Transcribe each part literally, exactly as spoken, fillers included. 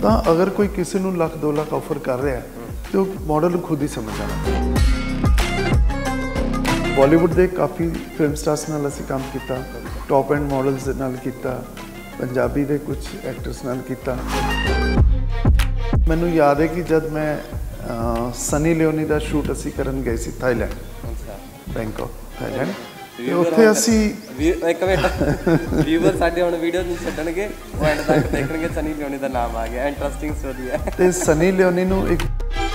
ਤਾਂ ਅਗਰ ਕੋਈ ਕਿਸੇ ਨੂੰ ਲੱਖ ਦੋ ਲੱਖ ਆਫਰ ਕਰ ਰਿਹਾ ਤੇ ਉਹ ਮਾਡਲ ਨੂੰ ਖੁਦ ਹੀ ਸਮਝ ਆਣਾ। ਬਾਲੀਵੁੱਡ ਦੇ ਕਾਫੀ ਫਿਲਮ ਸਟਾਰਸ ਨਾਲ ਅਸੀਂ ਕੰਮ ਕੀਤਾ, ਟੌਪ ਐਂਡ ਮਾਡਲਸ ਦੇ ਨਾਲ ਕੀਤਾ, ਪੰਜਾਬੀ ਦੇ ਕੁਝ ਐਕਟਰਸ ਨਾਲ ਕੀਤਾ। ਮੈਨੂੰ ਯਾਦ ਹੈ ਕਿ ਜਦ ਮੈਂ ਸਨੀ ਲਿਓਨੀ ਦਾ ਸ਼ੂਟ ਅਸੀਂ ਕਰਨ ਗਏ ਸੀ ਥਾਈਲੈਂਡ, ਬੈਂਕਾਕ ਥਾਈਲੈਂਡ, ਤੇ ਉੱਥੇ ਅਸੀਂ ਇੱਕ ਮਿੰਟ ਵੀਵਰ ਸਾਡੇ ਹੁਣ ਵੀਡੀਓ ਨਹੀਂ ਛੱਡਣਗੇ, ਉਹ ਐਂਡ ਤੱਕ ਦੇਖਣਗੇ ਸਨੀ ਲਿਓਨੀ ਦਾ ਨਾਮ ਆ ਗਿਆ। ਇੰਟਰਸਟਿੰਗ ਸਟੋਰੀ ਹੈ। ਤੇ ਸਨੀ ਲਿਓਨੀ ਨੂੰ ਇੱਕ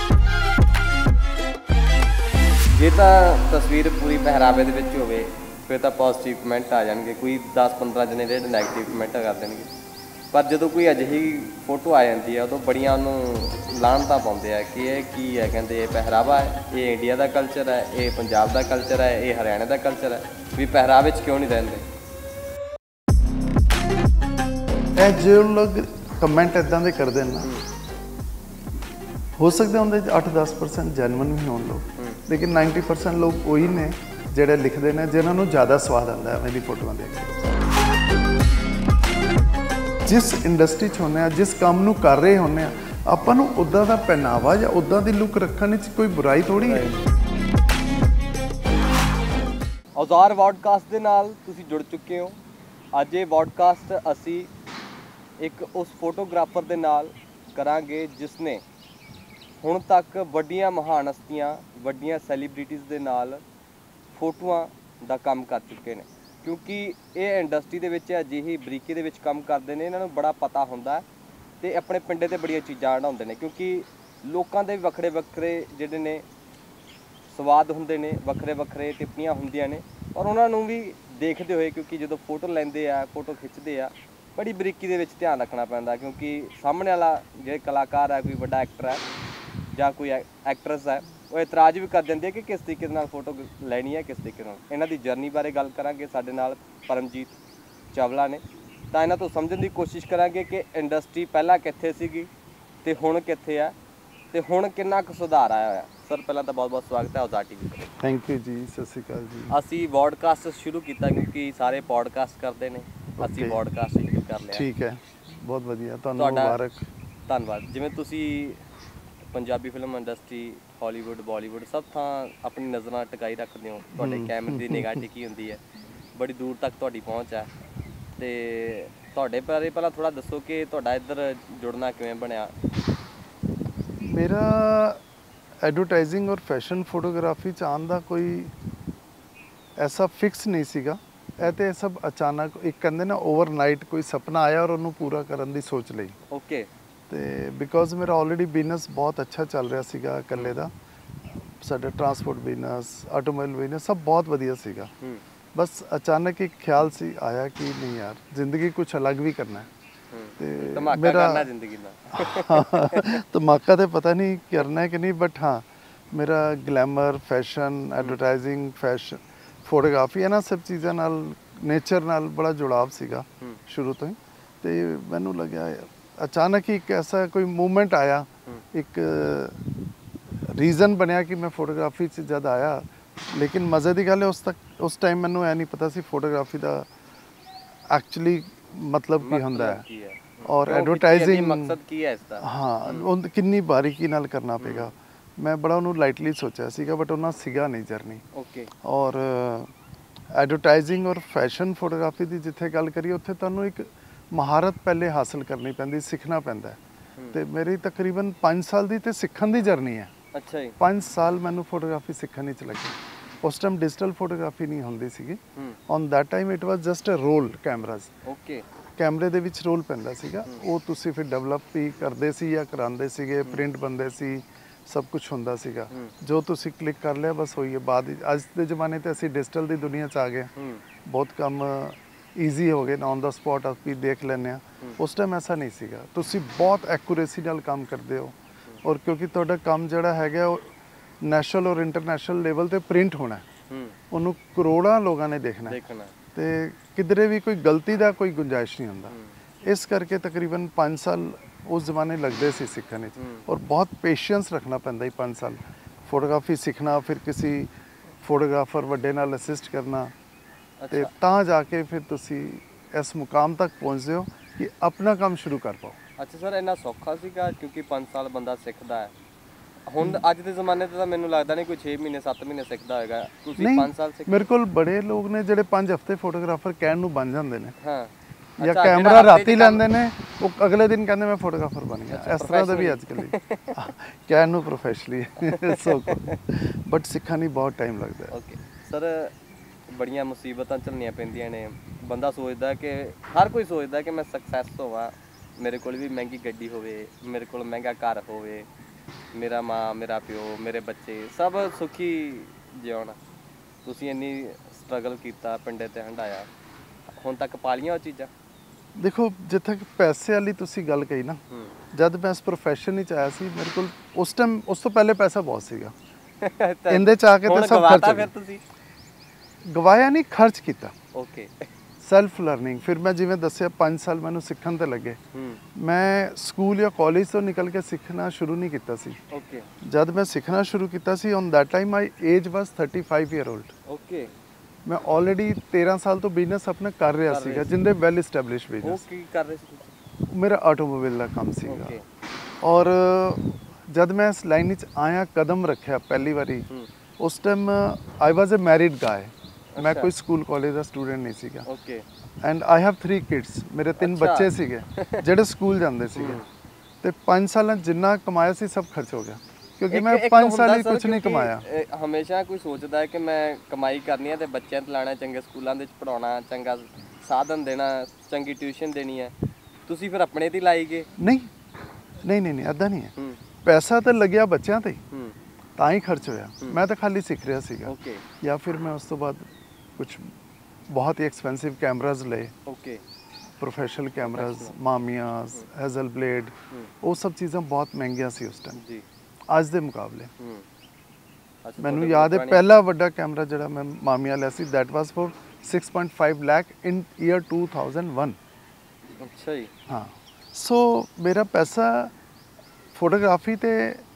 ਜੇ ਤਾਂ ਤਸਵੀਰ ਪੂਰੀ ਪਹਿਰਾਵੇ ਦੇ ਵਿੱਚ ਹੋਵੇ ਫਿਰ ਤਾਂ ਪੋਜ਼ਿਟਿਵ ਕਮੈਂਟ ਆ ਜਾਣਗੇ, ਕੋਈ ਦਸ ਪੰਦਰਾਂ ਜਣੇ ਜਿਹੜੇ ਨੈਗੇਟਿਵ ਕਮੈਂਟ ਕਰ ਦੇਣਗੇ। ਪਰ ਜਦੋਂ ਕੋਈ ਅਜਿਹੀ ਫੋਟੋ ਆ ਜਾਂਦੀ ਹੈ ਉਦੋਂ ਬੜੀਆਂ ਉਹਨੂੰ ਲਾਹਨਤਾਂ ਪਾਉਂਦੇ ਆ ਕਿ ਇਹ ਕੀ ਹੈ, ਕਹਿੰਦੇ ਇਹ ਪਹਿਰਾਵਾ ਹੈ, ਇਹ ਇੰਡੀਆ ਦਾ ਕਲਚਰ ਹੈ, ਇਹ ਪੰਜਾਬ ਦਾ ਕਲਚਰ ਹੈ, ਇਹ ਹਰਿਆਣੇ ਦਾ ਕਲਚਰ ਹੈ, ਵੀ ਪਹਿਰਾਵੇ 'ਚ ਕਿਉਂ ਨਹੀਂ ਰਹਿੰਦੇ। ਇਹ ਜੋ ਲੋਕ ਕਮੈਂਟ ਇੱਦਾਂ ਦੇ ਕਰਦੇ ਨੇ, ਹੋ ਸਕਦਾ ਉਹਦੇ 'ਚ ਅੱਠ ਦਸ ਪਰਸੈਂਟ ਜੈਨੂਅਨ ਵੀ ਹੋਣ ਲੋਕ, ਲੇਕਿਨ ਨਾਈਨਟੀ ਪਰਸੈਂਟ ਲੋਕ ਉਹੀ ਨੇ ਜਿਹੜੇ ਲਿਖਦੇ ਨੇ ਜਿਨ੍ਹਾਂ ਨੂੰ ਜ਼ਿਆਦਾ ਸਵਾਦ ਆਉਂਦਾ ਹੈ ਮੇਰੀ ਫੋਟੋਆਂ ਦੇਖ ਕੇ। ਜਿਸ ਇੰਡਸਟਰੀ 'ਚ ਹੁੰਦੇ ਆ, ਜਿਸ ਕੰਮ ਨੂੰ ਕਰ ਰਹੇ ਹੁੰਦੇ ਆ, ਆਪਾਂ ਨੂੰ ਉੱਦਾਂ ਦਾ ਪਹਿਨਾਵਾ ਜਾਂ ਉੱਦਾਂ ਦੀ ਲੁੱਕ ਰੱਖਣ ਵਿੱਚ ਕੋਈ ਬੁਰਾਈ ਥੋੜ੍ਹੀ ਹੈ। ਔਜ਼ਾਰ ਪੋਡਕਾਸਟ ਦੇ ਨਾਲ ਤੁਸੀਂ ਜੁੜ ਚੁੱਕੇ ਹੋ। ਅੱਜ ਇਹ ਪੋਡਕਾਸਟ ਅਸੀਂ ਇੱਕ ਉਸ ਫੋਟੋਗ੍ਰਾਫਰ ਦੇ ਨਾਲ ਕਰਾਂਗੇ ਜਿਸ ਨੇ ਹੁਣ ਤੱਕ ਵੱਡੀਆਂ ਮਹਾਨ ਹਸਤੀਆਂ, ਵੱਡੀਆਂ ਸੈਲੀਬ੍ਰਿਟੀਜ਼ ਦੇ ਨਾਲ ਫੋਟੋਆਂ ਦਾ ਕੰਮ ਕਰ ਚੁੱਕੇ ਨੇ, ਕਿਉਂਕਿ ਇਹ ਇੰਡਸਟਰੀ ਦੇ ਵਿੱਚ ਅਜਿਹੀ ਬਰੀਕੀ ਦੇ ਵਿੱਚ ਕੰਮ ਕਰਦੇ ਨੇ, ਇਹਨਾਂ ਨੂੰ ਬੜਾ ਪਤਾ ਹੁੰਦਾ ਅਤੇ ਆਪਣੇ ਪਿੰਡੇ 'ਤੇ ਬੜੀਆਂ ਚੀਜ਼ਾਂ ਹੰਢਾਉਂਦੇ ਨੇ, ਕਿਉਂਕਿ ਲੋਕਾਂ ਦੇ ਵੱਖਰੇ ਵੱਖਰੇ ਜਿਹੜੇ ਨੇ ਸਵਾਦ ਹੁੰਦੇ ਨੇ, ਵੱਖਰੇ ਵੱਖਰੇ ਟਿੱਪਣੀਆਂ ਹੁੰਦੀਆਂ ਨੇ, ਔਰ ਉਹਨਾਂ ਨੂੰ ਵੀ ਦੇਖਦੇ ਹੋਏ, ਕਿਉਂਕਿ ਜਦੋਂ ਫੋਟੋ ਲੈਂਦੇ ਆ, ਫੋਟੋ ਖਿੱਚਦੇ ਆ, ਬੜੀ ਬਰੀਕੀ ਦੇ ਵਿੱਚ ਧਿਆਨ ਰੱਖਣਾ ਪੈਂਦਾ, ਕਿਉਂਕਿ ਸਾਹਮਣੇ ਵਾਲਾ ਜਿਹੜੇ ਕਲਾਕਾਰ ਹੈ, ਕੋਈ ਵੱਡਾ ਐਕਟਰ ਹੈ ਜਾਂ ਕੋਈ ਐਕਟਰਸ ਹੈ, ਉਹ ਇਤਰਾਜ਼ ਵੀ ਕਰ ਦਿੰਦੇ ਆ ਕਿ ਕਿਸ ਤਰੀਕੇ ਨਾਲ ਫੋਟੋ ਲੈਣੀ ਹੈ, ਕਿਸ ਤਰੀਕੇ ਨਾਲ। ਇਹਨਾਂ ਦੀ ਜਰਨੀ ਬਾਰੇ ਗੱਲ ਕਰਾਂਗੇ। ਸਾਡੇ ਨਾਲ ਪਰਮਜੀਤ ਚਾਵਲਾ ਨੇ, ਤਾਂ ਇਹਨਾਂ ਤੋਂ ਸਮਝਣ ਦੀ ਕੋਸ਼ਿਸ਼ ਕਰਾਂਗੇ ਕਿ ਇੰਡਸਟਰੀ ਪਹਿਲਾਂ ਕਿੱਥੇ ਸੀਗੀ ਅਤੇ ਹੁਣ ਕਿੱਥੇ ਹੈ, ਅਤੇ ਹੁਣ ਕਿੰਨਾ ਕੁ ਸੁਧਾਰ ਆਇਆ ਹੋਇਆ। ਸਰ ਪਹਿਲਾਂ ਤਾਂ ਬਹੁਤ ਬਹੁਤ ਸਵਾਗਤ ਹੈ ਔਜ਼ਾਰ ਟੀਵੀ ਤੇ। ਥੈਂਕ ਯੂ ਜੀ, ਸਤਿ ਸ਼੍ਰੀ ਅਕਾਲ ਜੀ। ਅਸੀਂ ਪੋਡਕਾਸਟ ਸ਼ੁਰੂ ਕੀਤਾ ਕਿਉਂਕਿ ਸਾਰੇ ਪੋਡਕਾਸਟ ਕਰਦੇ ਨੇ, ਅਸੀਂ ਪੋਡਕਾਸਟ ਸ਼ੁਰੂ ਕਰ ਲਿਆ। ਠੀਕ ਹੈ, ਬਹੁਤ ਵਧੀਆ, ਤੁਹਾਨੂੰ ਮੁਬਾਰਕ। ਧੰਨਵਾਦ। ਜਿਵੇਂ ਤੁਸੀਂ Punjabi film industry, Hollywood, Bollywood ਸਭ ਥਾਂ ਆਪਣੀ ਨਜ਼ਰਾਂ ਟਿਕਾਈ ਰੱਖਦੇ ਹੋ, ਤੁਹਾਡੇ ਕੈਮਰੇ ਦੀ ਨਿਗਾਹ ਟਿਕੀ ਹੁੰਦੀ ਹੈ, ਬੜੀ ਦੂਰ ਤੱਕ ਤੁਹਾਡੀ ਪਹੁੰਚ ਹੈ। ਅਤੇ ਤੁਹਾਡੇ ਬਾਰੇ ਪਹਿਲਾਂ ਥੋੜ੍ਹਾ ਦੱਸੋ ਕਿ ਤੁਹਾਡਾ ਇੱਧਰ ਜੁੜਨਾ ਕਿਵੇਂ ਬਣਿਆ। ਮੇਰਾ ਐਡਵਰਟਾਈਜ਼ਿੰਗ ਔਰ ਫੈਸ਼ਨ ਫੋਟੋਗ੍ਰਾਫੀ 'ਚ ਆਉਣ ਦਾ ਕੋਈ ਐਸਾ ਫਿਕਸ ਨਹੀਂ ਸੀਗਾ। ਇਹ ਤਾਂ ਸਭ ਅਚਾਨਕ, ਇੱਕ ਕਹਿੰਦੇ ਨਾ ਓਵਰਨਾਈਟ ਕੋਈ ਸੁਪਨਾ ਆਇਆ ਔਰ ਉਹਨੂੰ ਪੂਰਾ ਕਰਨ ਦੀ ਸੋਚ ਲਈ। ਓਕੇ। ਅਤੇ ਬਿਕੋਜ਼ ਮੇਰਾ ਆਲਰੇਡੀ ਬਿਜ਼ਨਸ ਬਹੁਤ ਅੱਛਾ ਚੱਲ ਰਿਹਾ ਸੀਗਾ ਇਕੱਲੇ ਦਾ, ਸਾਡਾ ਟਰਾਂਸਪੋਰਟ ਬਿਜ਼ਨਸ, ਆਟੋਮੋਬਾਈਲ ਬਿਜ਼ਨਸ ਸਭ ਬਹੁਤ ਵਧੀਆ ਸੀਗਾ। ਬਸ ਅਚਾਨਕ ਇੱਕ ਖਿਆਲ ਸੀ ਆਇਆ ਕਿ ਨਹੀਂ ਯਾਰ, ਜ਼ਿੰਦਗੀ ਕੁਛ ਅਲੱਗ ਵੀ ਕਰਨਾ ਹੈ। ਅਤੇ ਮੇਰਾ ਜ਼ਿੰਦਗੀ ਦਾ ਧਮਾਕਾ ਤਾਂ ਪਤਾ ਨਹੀਂ ਕਰਨਾ ਹੈ ਕਿ ਨਹੀਂ, ਬਟ ਹਾਂ ਮੇਰਾ glamour, fashion, advertising, fashion, photography, ਇਹਨਾਂ ਸਭ ਚੀਜ਼ਾਂ ਨਾਲ, ਨੇਚਰ ਨਾਲ ਬੜਾ ਜੁੜਾਵ ਸੀਗਾ ਸ਼ੁਰੂ ਤੋਂ ਹੀ। ਅਤੇ ਮੈਨੂੰ ਲੱਗਿਆ ਅਚਾਨਕ ਹੀ ਇੱਕ ਐਸਾ ਕੋਈ ਮੂਵਮੈਂਟ ਆਇਆ, ਇੱਕ ਰੀਜ਼ਨ ਬਣਿਆ ਕਿ ਮੈਂ ਫੋਟੋਗ੍ਰਾਫੀ 'ਚ ਜਦ ਆਇਆ। ਲੇਕਿਨ ਮਜ਼ੇ ਦੀ ਗੱਲ ਹੈ, ਉਸ ਤੱਕ ਉਸ ਟਾਈਮ ਮੈਨੂੰ ਇਹ ਨਹੀਂ ਪਤਾ ਸੀ ਫੋਟੋਗ੍ਰਾਫੀ ਦਾ ਐਕਚੁਅਲੀ ਮਤਲਬ ਕੀ ਹੁੰਦਾ ਹੈ, ਔਰ ਐਡਵਰਟਾਈਜ਼ਿੰਗ ਮਕਸਦ ਕੀ ਹੈ ਇਸਦਾ, ਹਾਂ ਉਹ ਕਿੰਨੀ ਬਾਰੀਕੀ ਨਾਲ ਕਰਨਾ ਪਏਗਾ। ਮੈਂ ਬੜਾ ਉਹਨੂੰ ਲਾਈਟਲੀ ਸੋਚਿਆ ਸੀਗਾ, ਬਟ ਉਹਨਾਂ ਸੀਗਾ ਨਹੀਂ ਜਰਨੀ। ਓਕੇ। ਔਰ ਐਡਵਰਟਾਈਜ਼ਿੰਗ ਔਰ ਫੈਸ਼ਨ ਫੋਟੋਗ੍ਰਾਫੀ ਦੀ ਜਿੱਥੇ ਗੱਲ ਕਰੀਏ, ਉੱਥੇ ਤੁਹਾਨੂੰ ਇੱਕ ਮਹਾਰਤ ਪਹਿਲੇ ਹਾਸਲ ਕਰਨੀ ਪੈਂਦੀ, ਸਿੱਖਣਾ ਪੈਂਦਾ। ਅਤੇ ਮੇਰੀ ਤਕਰੀਬਨ ਪੰਜ ਸਾਲ ਦੀ ਤਾਂ ਸਿੱਖਣ ਦੀ ਜਰਨੀ ਹੈ। ਅੱਛਾ ਜੀ। ਪੰਜ ਸਾਲ ਮੈਨੂੰ ਫੋਟੋਗ੍ਰਾਫੀ ਸਿੱਖਣ ਵਿੱਚ ਲੱਗੇ। ਉਸ ਟਾਈਮ ਡਿਜੀਟਲ ਫੋਟੋਗ੍ਰਾਫੀ ਨਹੀਂ ਹੁੰਦੀ ਸੀਗੀ। On that time it was just a roll cameras. Okay. ਕੈਮਰੇ ਦੇ ਵਿੱਚ ਰੋਲ ਪੈਂਦਾ ਸੀਗਾ, ਉਹ ਤੁਸੀਂ ਫਿਰ ਡਿਵੈਲਪ ਵੀ ਕਰਦੇ ਸੀ ਜਾਂ ਕਰਾਉਂਦੇ ਸੀਗੇ, ਪ੍ਰਿੰਟ ਬਣਦੇ ਸੀ, ਸਭ ਕੁਛ ਹੁੰਦਾ ਸੀਗਾ। ਜੋ ਤੁਸੀਂ ਕਲਿੱਕ ਕਰ ਲਿਆ ਬਸ ਹੋਈ ਹੈ। ਬਾਅਦ ਅੱਜ ਦੇ ਜ਼ਮਾਨੇ 'ਤੇ ਅਸੀਂ ਡਿਜੀਟਲ ਦੀ ਦੁਨੀਆ 'ਚ ਆ ਗਏ, ਬਹੁਤ ਕੰਮ ਈਜ਼ੀ ਹੋ ਗਏ, ਔਨ ਦਾ ਸਪੋਟ ਅਸੀਂ ਦੇਖ ਲੈਂਦੇ ਹਾਂ। ਉਸ ਟਾਈਮ ਐਸਾ ਨਹੀਂ ਸੀਗਾ, ਤੁਸੀਂ ਬਹੁਤ ਐਕੂਰੇਸੀ ਨਾਲ ਕੰਮ ਕਰਦੇ ਹੋ, ਔਰ ਕਿਉਂਕਿ ਤੁਹਾਡਾ ਕੰਮ ਜਿਹੜਾ ਹੈਗਾ ਉਹ ਨੈਸ਼ਨਲ ਔਰ ਇੰਟਰਨੈਸ਼ਨਲ ਲੈਵਲ 'ਤੇ ਪ੍ਰਿੰਟ ਹੋਣਾ, ਉਹਨੂੰ ਕਰੋੜਾਂ ਲੋਕਾਂ ਨੇ ਦੇਖਣਾ, ਅਤੇ ਕਿਧਰੇ ਵੀ ਕੋਈ ਗਲਤੀ ਦਾ ਕੋਈ ਗੁੰਜਾਇਸ਼ ਨਹੀਂ ਹੁੰਦਾ। ਇਸ ਕਰਕੇ ਤਕਰੀਬਨ ਪੰਜ ਸਾਲ ਉਸ ਜ਼ਮਾਨੇ ਲੱਗਦੇ ਸੀ ਸਿੱਖਣ ਵਿੱਚ, ਔਰ ਬਹੁਤ ਪੇਸ਼ੈਂਸ ਰੱਖਣਾ ਪੈਂਦਾ ਸੀ ਪੰਜ ਸਾਲ ਫੋਟੋਗ੍ਰਾਫੀ ਸਿੱਖਣਾ, ਫਿਰ ਕਿਸੇ ਫੋਟੋਗ੍ਰਾਫਰ ਵੱਡੇ ਨਾਲ ਅਸਿਸਟ ਕਰਨਾ, तो जा के फिर तुसी इस मुकाम तक पहुँचते हो कि अपना काम शुरू कर पाओ। ਅੱਛਾ ਸਰ, ਇੰਨਾ ਸੌਖਾ ਸੀਗਾ ਕਿਉਂਕਿ ਪੰਜ ਸਾਲ ਬੰਦਾ ਸਿੱਖਦਾ ਹੈ। ਹੁਣ ਅੱਜ ਦੇ ਜ਼ਮਾਨੇ 'ਤੇ ਤਾਂ ਮੈਨੂੰ ਲੱਗਦਾ ਨਹੀਂ ਕੋਈ ਛੇ ਮਹੀਨੇ ਸੱਤ ਮਹੀਨੇ ਸਿੱਖਦਾ ਹੋਏਗਾ, ਤੁਸੀਂ ਨਹੀਂ, ਪੰਜ ਸਾਲ ਸਿੱਖੇ। ਮੇਰੇ ਕੋਲ ਬੜੇ ਲੋਕ ਨੇ ਜਿਹੜੇ ਪੰਜ ਹਫ਼ਤੇ ਫੋਟੋਗ੍ਰਾਫਰ ਕਹਿਣ ਨੂੰ ਬਣ ਜਾਂਦੇ ਨੇ, ਹਾਂ ਜਾਂ ਅੱਛਾ, ਕੈਮਰਾ ਜਿਹੜਾ ਹਫ਼ਤੇ 'ਚ ਰਾਤੀ ਕੰਮ- ਲੈਂਦੇ ਨੇ, ਉਹ ਅਗਲੇ ਦਿਨ ਕਹਿੰਦੇ ਮੈਂ ਫੋਟੋਗ੍ਰਾਫਰ ਬਣ ਗਿਆ। ਅੱਛਾ, ਇਸ ਤਰ੍ਹਾਂ ਦਾ ਵੀ professionally। ਅੱਜ ਕੱਲ੍ਹ ਕਹਿਣ ਨੂੰ ਪ੍ਰੋਫੈਸ਼ਨਲੀ ਸੋ ਬਟ ਸਿੱਖਣ ਲਈ ਬਹੁਤ ਟਾਈਮ ਲੱਗਦਾ ਹੈ। ਓਕੇ ਸਰ, ਬੜੀਆਂ ਮੁਸੀਬਤਾਂ ਝੱਲਣੀਆਂ ਪੈਂਦੀਆਂ ਨੇ। ਬੰਦਾ ਸੋਚਦਾ ਕਿ ਹਰ ਕੋਈ ਸੋਚਦਾ ਕਿ ਮੈਂ ਸਕਸੈਸ ਹੋਵਾਂ, ਮੇਰੇ ਕੋਲ ਵੀ ਮਹਿੰਗੀ ਗੱਡੀ ਹੋਵੇ, ਮੇਰੇ ਕੋਲ ਮਹਿੰਗਾ ਘਰ ਹੋਵੇ, ਮੇਰਾ ਮਾਂ ਮੇਰਾ ਪਿਓ ਮੇਰੇ ਬੱਚੇ ਸਭ ਸੁਖੀ ਜਿਉਣ। ਤੁਸੀਂ ਇੰਨੀ ਸਟਰਗਲ ਕੀਤਾ, ਪਿੰਡੇ ਤੇ ਹੰਡਾਇਆ, ਹੁਣ ਤੱਕ ਪਾ ਲਈਆਂ ਉਹ ਚੀਜ਼ਾਂ? ਦੇਖੋ, ਜਿੱਥੇ ਤੱਕ ਪੈਸੇ ਵਾਲੀ ਤੁਸੀਂ ਗੱਲ ਕਹੀ ਨਾ, ਹੂੰ ਜਦ ਮੈਂ ਇਸ profession ਵਿੱਚ ਆਇਆ ਸੀ, ਮੇਰੇ ਕੋਲ ਉਸ ਟਾਈਮ ਉਸ ਤੋਂ ਪਹਿਲੇ ਪੈਸਾ ਬਹੁਤ ਸੀਗਾ। ਤਾਂ ਇਹਦੇ ਚ ਆ ਕੇ ਹੁਣ ਤਾਂ ਸਭ ਗਵਾਤਾ ਖਰਚ ਫਿਰ ਹੋ ਤੁਸੀਂ? ਗਿਆ। ਗਵਾਇਆ ਨਹੀਂ, ਖਰਚ ਕੀਤਾ। ਓਕੇ। Self learning. ਫਿਰ ਮੈਂ ਜਿਵੇਂ ਦੱਸਿਆ ਪੰਜ ਸਾਲ ਮੈਨੂੰ ਸਿੱਖਣ ਤੇ ਲੱਗੇ। ਹੂੰ ਮੈਂ ਸਕੂਲ ਜਾਂ ਕਾਲਜ ਤੋਂ ਨਿਕਲ ਕੇ ਸਿੱਖਣਾ ਸ਼ੁਰੂ ਨਹੀਂ ਕੀਤਾ ਸੀ। ਓਕੇ ਜਦ ਮੈਂ ਸਿੱਖਣਾ ਸ਼ੁਰੂ ਕੀਤਾ ਸੀ, on that time my age was thirty-five year old. Okay. ਮੈਂ ਆਲਰੇਡੀ ਤੇਰਾਂ ਸਾਲ ਤੋਂ ਬਿਜ਼ਨਸ ਆਪਣਾ ਕਰ ਰਿਹਾ ਕਰ ਰਹੇ ਸੀਗਾ, ਸੀ। ਜਿੰਦੇ ਵੈਲ ਐਸਟੈਬਲਿਸ਼ ਉਹ ਬਿਜ਼ਨਸ। ਕੀ ਕਰ ਰਹੇ ਸੀ ਤੁਸੀਂ? ਮੇਰਾ ਆਟੋਮੋਬਾਈਲ ਦਾ ਕੰਮ ਸੀਗਾ। ਓਕੇ। ਔਰ ਜਦ ਮੈਂ ਇਸ ਲਾਈਨ ਵਿੱਚ ਆਇਆ, ਕਦਮ ਰੱਖਿਆ ਪਹਿਲੀ ਵਾਰੀ, ਹੂੰ ਉਸ ਟਾਈਮ ਆਈ ਵਾਸ ਅ ਮੈਰਿਡ ਗਾਏ। ਮੈਂ ਅੱਛਾ। ਕੋਈ ਸਕੂਲ ਕਾਲਜ ਦਾ ਸਟੂਡੈਂਟ ਨਹੀਂ ਸੀਗਾ। Okay. And I have three kids. ਮੇਰੇ ਤਿੰਨ ਅੱਛਾ। ਬੱਚੇ ਸੀਗੇ ਜਿਹੜੇ ਸਕੂਲ ਜਾਂਦੇ ਸੀਗੇ। ਹੂੰ। ਤੇ ਪੰਜ ਸਾਲਾਂ 'ਚ ਜਿੰਨਾ ਕਮਾਇਆ ਸੀ ਸਭ ਖਰਚ ਹੋ ਗਿਆ, ਕਿਉਂਕਿ ਇੱਕ- ਮੈਂ ਇੱਕ ਪੰਜ ਹੁੰਦਾ ਸਾਲ ਹੀ ਸਰ, ਕੁਝ ਨਹੀਂ ਕਿਉਂਕਿ, ਕਮਾਇਆ। ਅ, ਹਮੇਸ਼ਾ ਕੋਈ ਸੋਚਦਾ ਹੈ ਕਿ ਮੈਂ ਕਮਾਈ ਕਰਨੀ ਹੈ ਤੇ ਬੱਚਿਆਂ ਤੇ ਲਾਣਾ, ਚੰਗੇ ਸਕੂਲਾਂ ਦੇ ਵਿੱਚ ਪੜਾਉਣਾ, ਚੰਗਾ ਸਾਧਨ ਦੇਣਾ, ਚੰਗੀ ਟਿਊਸ਼ਨ ਦੇਣੀ ਹੈ। ਤੁਸੀਂ ਫਿਰ ਆਪਣੇ ਤੇ ਹੀ ਲਾਈ ਗਏ? ਨਹੀਂ ਨਹੀਂ ਨਹੀਂ ਨਹੀਂ ਇੱਦਾਂ ਨਹੀਂ ਹੈ। ਹੂੰ ਪੈਸਾ ਤਾਂ ਲੱਗਿਆ ਬੱਚਿਆਂ ਤੇ ਹੀ, ਹੂੰ ਤਾਂ ਹੀ ਖਰਚ ਹੋਇਆ। ਹੂੰ। ਮੈਂ ਤਾਂ ਖਾਲੀ ਸਿੱਖ ਰਿਹਾ ਸੀਗਾ। ਓਕੇ ਜਾਂ ਫਿਰ ਮੈਂ ਉਸ ਤੋਂ ਬਾਅਦ ਕੁਝ ਬਹੁਤ ਹੀ ਐਕਸਪੈਂਸਿਵ ਕੈਮਰਾਜ਼ ਲਏ, okay. Professional cameras, Professional। Mamiyas, Hasselblad. ਹੂੰ ਉਹ ਸਭ ਚੀਜ਼ਾਂ ਬਹੁਤ ਮਹਿੰਗੀਆਂ ਸੀ ਉਸ ਟਾਈਮ ਜੀ। ਅੱਜ ਦੇ ਮੁਕਾਬਲੇ। ਹੂੰ ਅੱਛਾ, ਮੈਨੂੰ ਤੁਹਾਡੇ ਯਾਦ ਹੈ ਪੁਰਾਣੀ- ਪਹਿਲਾ ਵੱਡਾ ਕੈਮਰਾ ਜਿਹੜਾ ਮੈਂ ਮਾਮੀਆਂ ਲਿਆ ਸੀ, that was for six point five lakh in year two thousand one। ਅੱਛਾ ਜੀ। ਹਾਂ, ਸੋ ਮੇਰਾ ਪੈਸਾ ਫੋਟੋਗ੍ਰਾਫੀ ਤੇ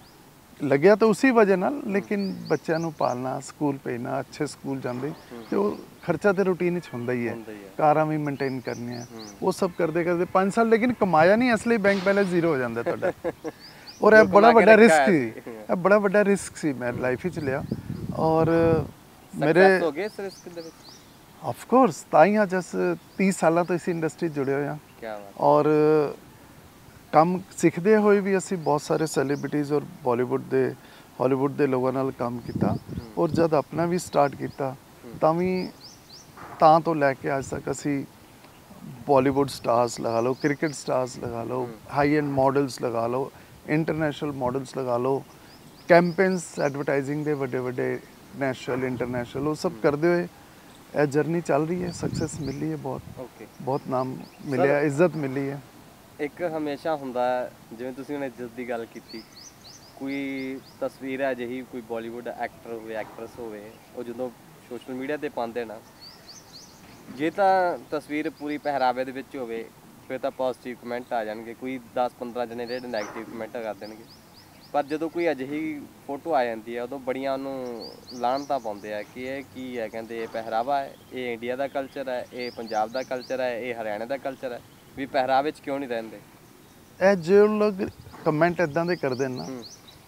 ਲੱਗਿਆ ਤਾਂ ਉਸੇ ਵਜ੍ਹਾ ਨਾਲ, ਲੇਕਿਨ ਬੱਚਿਆਂ ਨੂੰ ਪਾਲਣਾ, ਸਕੂਲ ਭੇਜਣਾ, ਅੱਛੇ ਸਕੂਲ ਜਾਂਦੇ, ਤੇ ਉਹ ਖਰਚਾ ਤੇ ਰੂਟੀਨ ਵਿੱਚ ਹੁੰਦਾ ਹੀ ਹੈ। ਹੁੰਦਾ ਹੀ ਹੈ। ਕਾਰਾਂ ਵੀ ਮੇਨਟੇਨ ਕਰਨੀਆਂ, ਹੂੰ। ਉਹ ਸਭ ਕਰਦੇ ਕਰਦੇ ਪੰਜ ਸਾਲ, ਲੇਕਿਨ ਕਮਾਇਆ ਨਹੀਂ, ਇਸ ਲਈ ਬੈਂਕ ਬੈਲੈਂਸ ਜ਼ੀਰੋ ਹੋ ਜਾਂਦਾ ਤੁਹਾਡਾ। ਔਰ ਇਹ ਜੋ ਬੜਾ ਕਮਾ ਕੇ ਵੱਡਾ ਰੱਖਿਆ ਰਿਸਕ ਹੋਇਆ ਸੀ, ਸੀ। ਇਹ ਬੜਾ ਵੱਡਾ ਰਿਸਕ ਸੀ ਮੈਂ ਲਾਈਫ ਵਿੱਚ ਲਿਆ। ਔਰ ਮੇਰੇ Success ਹੋ ਗਏ ਇਸ ਰਿਸਕ ਦੇ ਵਿੱਚ? ਆਫ ਕੋਰਸ, ਤਾਂ ਹੀ ਅੱਜ ਅਸੀਂ ਤੀਹ ਸਾਲਾਂ ਤੋਂ ਇਸ ਇੰਡਸਟਰੀ 'ਚ ਜੁੜੇ ਹੋਏ ਹਾਂ। ਕੀ ਬਾਤ। ਔਰ ਕੰਮ ਸਿੱਖਦੇ ਹੋਏ ਵੀ ਅਸੀਂ ਬਹੁਤ ਸਾਰੇ ਸੈਲੀਬ੍ਰਿਟੀਜ਼ ਔਰ ਬਾਲੀਵੁੱਡ ਦੇ, ਹਾਲੀਵੁੱਡ ਦੇ ਲੋਕਾਂ ਨਾਲ ਕੰਮ ਕੀਤਾ। ਔਰ ਜਦ ਆਪਣਾ ਵੀ ਸਟਾਰਟ ਕੀਤਾ, ਤਾਂ ਵੀ ਤਾਂ ਤੋਂ ਲੈ ਕੇ ਅੱਜ ਤੱਕ ਅਸੀਂ ਬਾਲੀਵੁੱਡ ਸਟਾਰਸ ਲਗਾ ਲਓ, ਕ੍ਰਿਕਟ ਸਟਾਰਸ ਲਗਾ ਲਓ, ਹਾਈ ਐਂਡ ਮਾਡਲਸ ਲਗਾ ਲਓ, ਇੰਟਰਨੈਸ਼ਨਲ ਮਾਡਲਸ ਲਗਾ ਲਓ, ਕੈਂਪੇਨਸ ਐਡਵਰਟਾਈਜ਼ਿੰਗ ਦੇ ਵੱਡੇ ਵੱਡੇ ਨੈਸ਼ਨਲ ਇੰਟਰਨੈਸ਼ਨਲ, ਉਹ ਸਭ ਕਰਦੇ ਹੋਏ ਇਹ ਜਰਨੀ ਚੱਲ ਰਹੀ ਹੈ। ਸਕਸੈਸ ਮਿਲੀ ਹੈ, ਬਹੁਤ ਓਕੇ। ਬਹੁਤ ਨਾਮ ਮਿਲਿਆ, ਇੱਜ਼ਤ ਮਿਲੀ ਹੈ। ਇੱਕ ਹਮੇਸ਼ਾ ਹੁੰਦਾ ਹੈ, ਜਿਵੇਂ ਤੁਸੀਂ ਹੁਣ ਇੱਜ਼ਤ ਦੀ ਗੱਲ ਕੀਤੀ, ਕੋਈ ਤਸਵੀਰ ਹੈ ਅਜਿਹੀ, ਕੋਈ ਬਾਲੀਵੁੱਡ ਐਕਟਰ ਹੋਵੇ, ਐਕਟਰੈਸ ਹੋਵੇ, ਉਹ ਜਦੋਂ ਸੋਸ਼ਲ ਮੀਡੀਆ ਤੇ ਪਾਉਂਦੇ ਨਾ, ਜੇ ਤਾਂ ਤਸਵੀਰ ਪੂਰੀ ਪਹਿਰਾਵੇ ਦੇ ਵਿੱਚ ਹੋਵੇ ਫਿਰ ਤਾਂ ਪੋਜ਼ਿਟਿਵ ਕਮੈਂਟ ਆ ਜਾਣਗੇ, ਕੋਈ ਦਸ ਪੰਦਰਾਂ ਜਣੇ ਜਿਹੜੇ ਨੈਗੇਟਿਵ ਕਮੈਂਟ ਕਰ ਦੇਣਗੇ। ਪਰ ਜਦੋਂ ਕੋਈ ਅਜਿਹੀ ਫੋਟੋ ਆ ਜਾਂਦੀ ਹੈ, ਉਦੋਂ ਬੜੀਆਂ ਉਹਨੂੰ ਲਾਹਨਤਾਂ ਪਾਉਂਦੇ ਆ ਕਿ ਇਹ ਕੀ ਹੈ, ਕਹਿੰਦੇ ਇਹ ਪਹਿਰਾਵਾ ਹੈ, ਇਹ ਇੰਡੀਆ ਦਾ ਕਲਚਰ ਹੈ, ਇਹ ਪੰਜਾਬ ਦਾ ਕਲਚਰ ਹੈ, ਇਹ ਹਰਿਆਣਾ ਦਾ ਕਲਚਰ ਹੈ, ਵੀ ਪਹਿਰਾਵੇ 'ਚ ਕਿਉਂ ਨਹੀਂ ਰਹਿੰਦੇ? ਇਹ ਜੋ ਲੋਕ ਕਮੈਂਟ ਇਦਾਂ ਦੇ ਕਰਦੇ ਨੇ ਨਾ, ਹੂੰ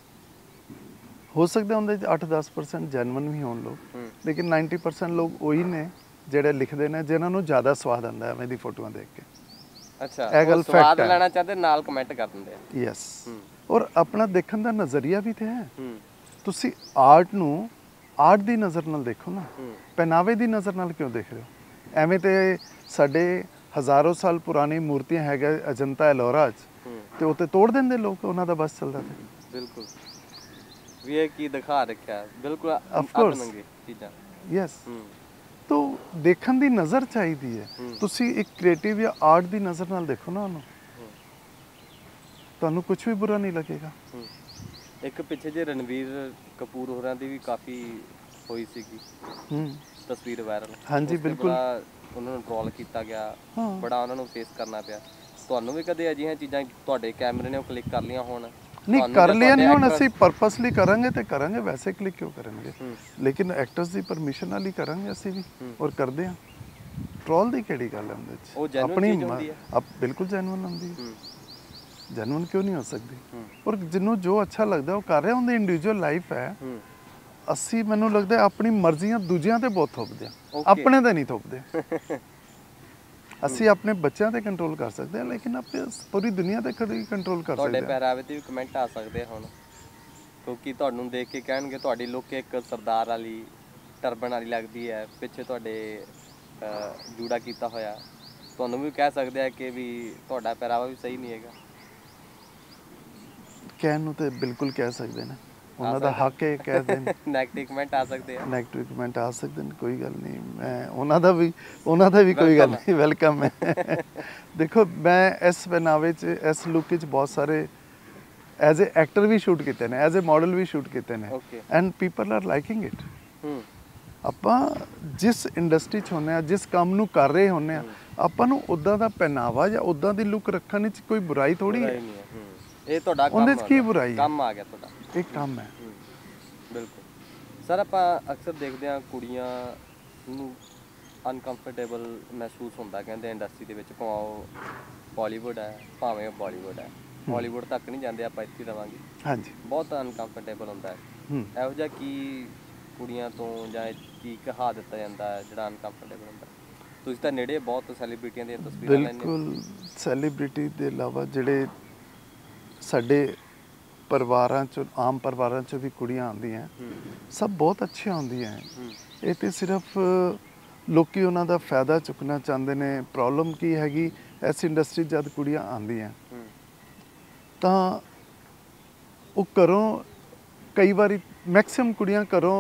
ਹੋ ਸਕਦਾ ਉਹਦੇ 'ਚ ਅੱਠ ਦਸ ਪਰਸੈਂਟ ਜੈਨੂਇਨ ਵੀ ਹੋਣ ਲੋਕ, ਹੂੰ ਲੇਕਿਨ ninety percent ਲੋਕ ਉਹੀ ਨੇ ਜਿਹੜੇ ਲਿਖਦੇ ਨੇ ਜਿਨ੍ਹਾਂ ਨੂੰ ਜ਼ਿਆਦਾ ਸਵਾਦ ਆਉਂਦਾ ਐਵੇਂ ਦੀ ਫੋਟੋਆਂ ਦੇਖ ਕੇ। ਅੱਛਾ, ਇਹ ਗੱਲ ਉਹ ਸਵਾਦ fact ਹੈ। ਲੈਣਾ ਚਾਹਤੇ ਨਾਲ ਕਮੈਂਟ ਕਰ ਦਿੰਦੇ ਆ। ਯੈਸ, ਹੂੰ ਔਰ ਆਪਣਾ ਦੇਖਣ ਦਾ ਨਜ਼ਰੀਆ ਵੀ ਤੇ ਹੈ। ਹੂੰ ਤੁਸੀਂ ਆਰਟ ਨੂੰ ਆਰਟ ਦੀ ਨਜ਼ਰ ਨਾਲ ਦੇਖੋ ਨਾ, ਹੂੰ ਪਹਿਨਾਵੇ ਦੀ ਨਜ਼ਰ ਨਾਲ ਕਿਉਂ ਦੇਖ ਰਹੇ ਹੋ? ਐਵੇਂ ਤੇ ਸਾਡੇ ਹਜ਼ਾਰੋਂ ਸਾਲ ਪੁਰਾਣੀ ਮੂਰਤੀਆਂ ਹੈਗਾ ਅਜੰਤਾ ਐਲੋਰਾ 'ਚ, ਹੂੰ ਤੇ ਉਹ ਤੇ ਤੋੜ ਦਿੰਦੇ ਲੋਕ, ਉਹਨਾਂ ਦਾ ਬਸ ਚੱਲਦਾ ਤੇ। ਬਿਲਕੁਲ, ਵੀ ਇਹ ਕੀ ਦਿਖਾ ਰੱਖਿਆ, ਬਿਲਕੁਲ Of ਅੱਧ course. ਨੰਗੇ ਚੀਜ਼ਾਂ। ਯੈਸ, ਹੂੰ ਤੋ ਦੇਖਣ ਦੀ ਨਜ਼ਰ ਚਾਹੀਦੀ ਹੈ। ਹੂੰ। ਤੁਸੀਂ ਇੱਕ ਕ੍ਰੀਏਟਿਵ ਜਾਂ ਆਰਟ ਦੀ ਨਜ਼ਰ ਨਾਲ ਦੇਖੋ ਨਾ ਉਹਨੂੰ, ਹੂੰ, ਤੁਹਾਨੂੰ ਕੁਝ ਵੀ ਬੁਰਾ ਨਹੀਂ ਲੱਗੇਗਾ। ਹੂੰ। ਇੱਕ ਪਿੱਛੇ ਜੇ ਰਣਵੀਰ ਕਪੂਰ ਹੋਰਾਂ ਦੀ ਵੀ ਕਾਫੀ ਹੋਈ ਸੀਗੀ ਹੂੰ, ਤਸਵੀਰ ਵਾਇਰਲ। ਹਾਂਜੀ, ਬਿਲਕੁਲ। ਉਹਨਾਂ ਨੂੰ ਟ੍ਰੋਲ ਕੀਤਾ ਗਿਆ, ਹਾਂ। ਬੜਾ ਉਹਨਾਂ ਨੂੰ ਫੇਸ ਕਰਨਾ ਪਿਆ। ਤੁਹਾਨੂੰ ਵੀ ਕਦੇ ਅਜਿਹੀਆਂ ਚੀਜ਼ਾਂ ਤੁਹਾਡੇ ਕੈਮਰੇ ਨੇ ਉਹ ਕਲਿੱਕ ਕਰ ਲਈਆਂ ਹੋਣ? ਨਹੀਂ ਤੁਹਾਨੂੰ ਕਰ ਜਾਂ ਲਿਆ ਨਹੀਂ, ਤੁਹਾਡੇ ਹੁਣ actress- ਅਸੀਂ ਪਰਪਸਲੀ ਕਰਾਂਗੇ ਤੇ ਕਰਾਂਗੇ, ਵੈਸੇ ਕਲਿੱਕ ਕਿਉਂ ਕਰਨਗੇ? ਹੂੰ ਲੇਕਿਨ ਐਕਟਰਸ ਦੀ ਪਰਮਿਸ਼ਨ ਨਾਲ ਹੀ ਕਰਾਂਗੇ ਅਸੀਂ ਵੀ, ਹੂੰ। ਔਰ ਕਰਦੇ ਹਾਂ। ਟ੍ਰੋਲ ਦੀ ਕਿਹੜੀ ਗੱਲ ਹੈ ਉਹਦੇ ਉਹ ਵਿੱਚ? genuine ਚੀਜ਼ ਹੁੰਦੀ ਹੈ। ਆਪ ਬਿਲਕੁਲ ਜੈਨੂਇਨ ਹੁੰਦੀ ਹੈ। ਹੂੰ ਜੈਨੂਇਨ ਕਿਉਂ ਨਹੀਂ ਹੋ ਸਕਦੀ? ਹੂੰ ਔਰ ਜਿਹਨੂੰ ਜੋ ਅੱਛਾ ਲੱਗਦਾ ਉਹ ਕਰ ਰਿਹਾ, ਉਹਦੀ ਇੰਡੀਵਿਜੂਅਲ ਲਾਈਫ ਹੈ। ਹੂੰ ਅਸੀਂ ਮੈਨੂੰ ਲੱਗਦਾ ਆਪਣੀ ਮਰਜ਼ੀਆਂ ਦੂਜਿਆਂ ਤੇ ਬਹੁਤ ਥੋਪਦੇ ਹਾਂ, Okay. ਆਪਣੇ ਤੇ ਨਹੀਂ ਥੋਪਦੇ। ਅਸੀਂ ਆਪਣੇ ਬੱਚਿਆਂ ਤੇ ਕੰਟਰੋਲ ਕਰ ਸਕਦੇ ਹਾਂ, ਲੇਕਿਨ ਆਪਣੇ ਪੂਰੀ ਦੁਨੀਆ ਤੇ ਕਦੇ ਕੰਟਰੋਲ ਕਰ ਤੁਹਾਡੇ ਸਕਦੇ ਹਾਂ। ਪਹਿਰਾਵੇ ਤੇ ਵੀ ਕਮੈਂਟ ਆ ਸਕਦੇ ਆ ਹੁਣ, ਕਿਉਂਕਿ ਤੁਹਾਨੂੰ ਦੇਖ ਕੇ ਕਹਿਣਗੇ ਤੁਹਾਡੀ ਲੁੱਕ ਇੱਕ ਸਰਦਾਰ ਵਾਲੀ ਟਰਬਨ ਵਾਲੀ ਲੱਗਦੀ ਹੈ, ਪਿੱਛੇ ਤੁਹਾਡੇ ਅਹ, ਜੂੜਾ ਕੀਤਾ ਹੋਇਆ। ਤੁਹਾਨੂੰ ਵੀ ਕਹਿ ਸਕਦੇ ਆ ਕਿ ਵੀ ਤੁਹਾਡਾ ਪਹਿਰਾਵਾ ਵੀ ਸਹੀ ਨਹੀਂ ਹੈਗਾ। ਕਹਿਣ ਨੂੰ ਤੇ ਬਿਲਕੁਲ ਕਹਿ ਸਕਦੇ ਨੇ, ਉਹਨਾਂ ਦਾ ਹੱਕ ਹੈ ਕਹਿ ਦੇਣ। ਨੈਗੇਟਿਵ ਕਮੈਂਟ ਆ ਸਕਦੇ ਆ। ਨੈਗੇਟਿਵ ਕਮੈਂਟ ਆ ਸਕਦੇ ਨੇ, ਕੋਈ ਗੱਲ ਨਹੀਂ। ਮੈਂ ਉਹਨਾਂ ਦਾ ਵੀ ਉਹਨਾਂ ਦਾ ਵੀ ਕੋਈ ਗੱਲ Welcome ਨਹੀਂ, ਵੈਲਕਮ ਹੈ। ਦੇਖੋ ਮੈਂ ਇਸ ਪਹਿਨਾਵੇ 'ਚ ਇਸ ਲੁੱਕ 'ਚ ਬਹੁਤ ਸਾਰੇ ਐਜ਼ ਏ ਐਕਟਰ ਵੀ ਸ਼ੂਟ ਕੀਤੇ ਨੇ, ਐਜ਼ ਏ ਮਾਡਲ ਵੀ ਸ਼ੂਟ ਕੀਤੇ ਨੇ, okay and people are liking it. ਹੂੰ ਆਪਾਂ ਜਿਸ ਇੰਡਸਟਰੀ 'ਚ ਹੁੰਦੇ ਆ, ਜਿਸ ਕੰਮ ਨੂੰ ਕਰ ਰਹੇ ਹੁੰਦੇ ਆ, ਆਪਾਂ ਨੂੰ ਉੱਦਾਂ ਦਾ ਪਹਿਨਾਵਾ ਜਾਂ ਉੱਦਾਂ ਦੀ ਲੁੱਕ ਰੱਖਣ 'ਚ ਕੋਈ ਬੁਰਾਈ ਥੋੜੀ ਬੁਰਾਈ ਹੈ। ਨਹੀਂ ਹੈ। ਹੂੰ ਇਹ ਤੁਹਾਡਾ ਕੰਮ ਉਹਦੇ 'ਚ ਆ ਕੀ ਗਿਆ। ਬੁਰਾਈ ਹੈ? ਕੰਮ ਆ ਗਿਆ ਤੁਹਾਡਾ। ਇਹ ਕੰਮ ਹੈ। ਹੂੰ ਬਿਲਕੁਲ ਸਰ। ਆਪਾਂ ਅਕਸਰ ਦੇਖਦੇ ਹਾਂ ਕੁੜੀਆਂ ਨੂੰ ਅਨਕੰਫਰਟੇਬਲ ਮਹਿਸੂਸ ਹੁੰਦਾ, ਕਹਿੰਦੇ ਇੰਡਸਟਰੀ ਦੇ ਵਿੱਚ, ਭਾਵੇਂ ਉਹ ਬਾਲੀਵੁੱਡ ਹੈ ਭਾਵੇਂ ਉਹ ਬਾਲੀਵੁੱਡ ਹੈ। ਬਾਲੀਵੁੱਡ ਤੱਕ ਨਹੀਂ ਜਾਂਦੇ, ਆਪਾਂ ਇੱਥੇ ਰਵਾਂਗੇ। ਹਾਂਜੀ। ਬਹੁਤ ਅਨਕੰਫਰਟੇਬਲ ਹੁੰਦਾ ਹੈ। ਹੂੰ ਇਹੋ ਜਿਹਾ ਕੀ ਕੁੜੀਆਂ ਤੋਂ ਜਾਂ ਕੀ ਕਹਾ ਦਿੱਤਾ ਜਾਂਦਾ ਹੈ ਜਿਹੜਾ ਅਨਕੰਫਰਟੇਬਲ ਹੁੰਦਾ? ਤੁਸੀਂ ਤਾਂ ਨੇੜੇ ਬਹੁਤ ਸੈਲੀਬ੍ਰਿਟੀਆਂ ਦੀਆਂ ਤਸਵੀਰਾਂ ਲੈਂਦੇ ਹੋ। ਬਿਲਕੁਲ। ਸੈਲੀਬ੍ਰਿਟੀ ਦੇ ਇਲਾਵਾ ਜਿਹੜੇ ਸਾਡੇ ਪਰਿਵਾਰਾਂ 'ਚ, ਆਮ ਪਰਿਵਾਰਾਂ 'ਚ ਵੀ ਕੁੜੀਆਂ ਆਉਂਦੀਆਂ, ਹੂੰ ਸਭ ਬਹੁਤ ਅੱਛੀਆਂ ਹੁੰਦੀਆਂ। ਹੂੰ ਇਹ ਤੇ ਸਿਰਫ ਲੋਕੀ ਉਹਨਾਂ ਦਾ ਫਾਇਦਾ ਚੁੱਕਣਾ ਚਾਹੁੰਦੇ ਨੇ। ਪ੍ਰੋਬਲਮ ਕੀ ਹੈਗੀ, ਇਸ ਇੰਡਸਟਰੀ ਜਦ ਕੁੜੀਆਂ ਆਉਂਦੀਆਂ ਹੂੰ ਤਾਂ ਉਹ ਘਰੋਂ, ਕਈ ਵਾਰੀ ਮੈਕਸਿਮਮ ਕੁੜੀਆਂ ਘਰੋਂ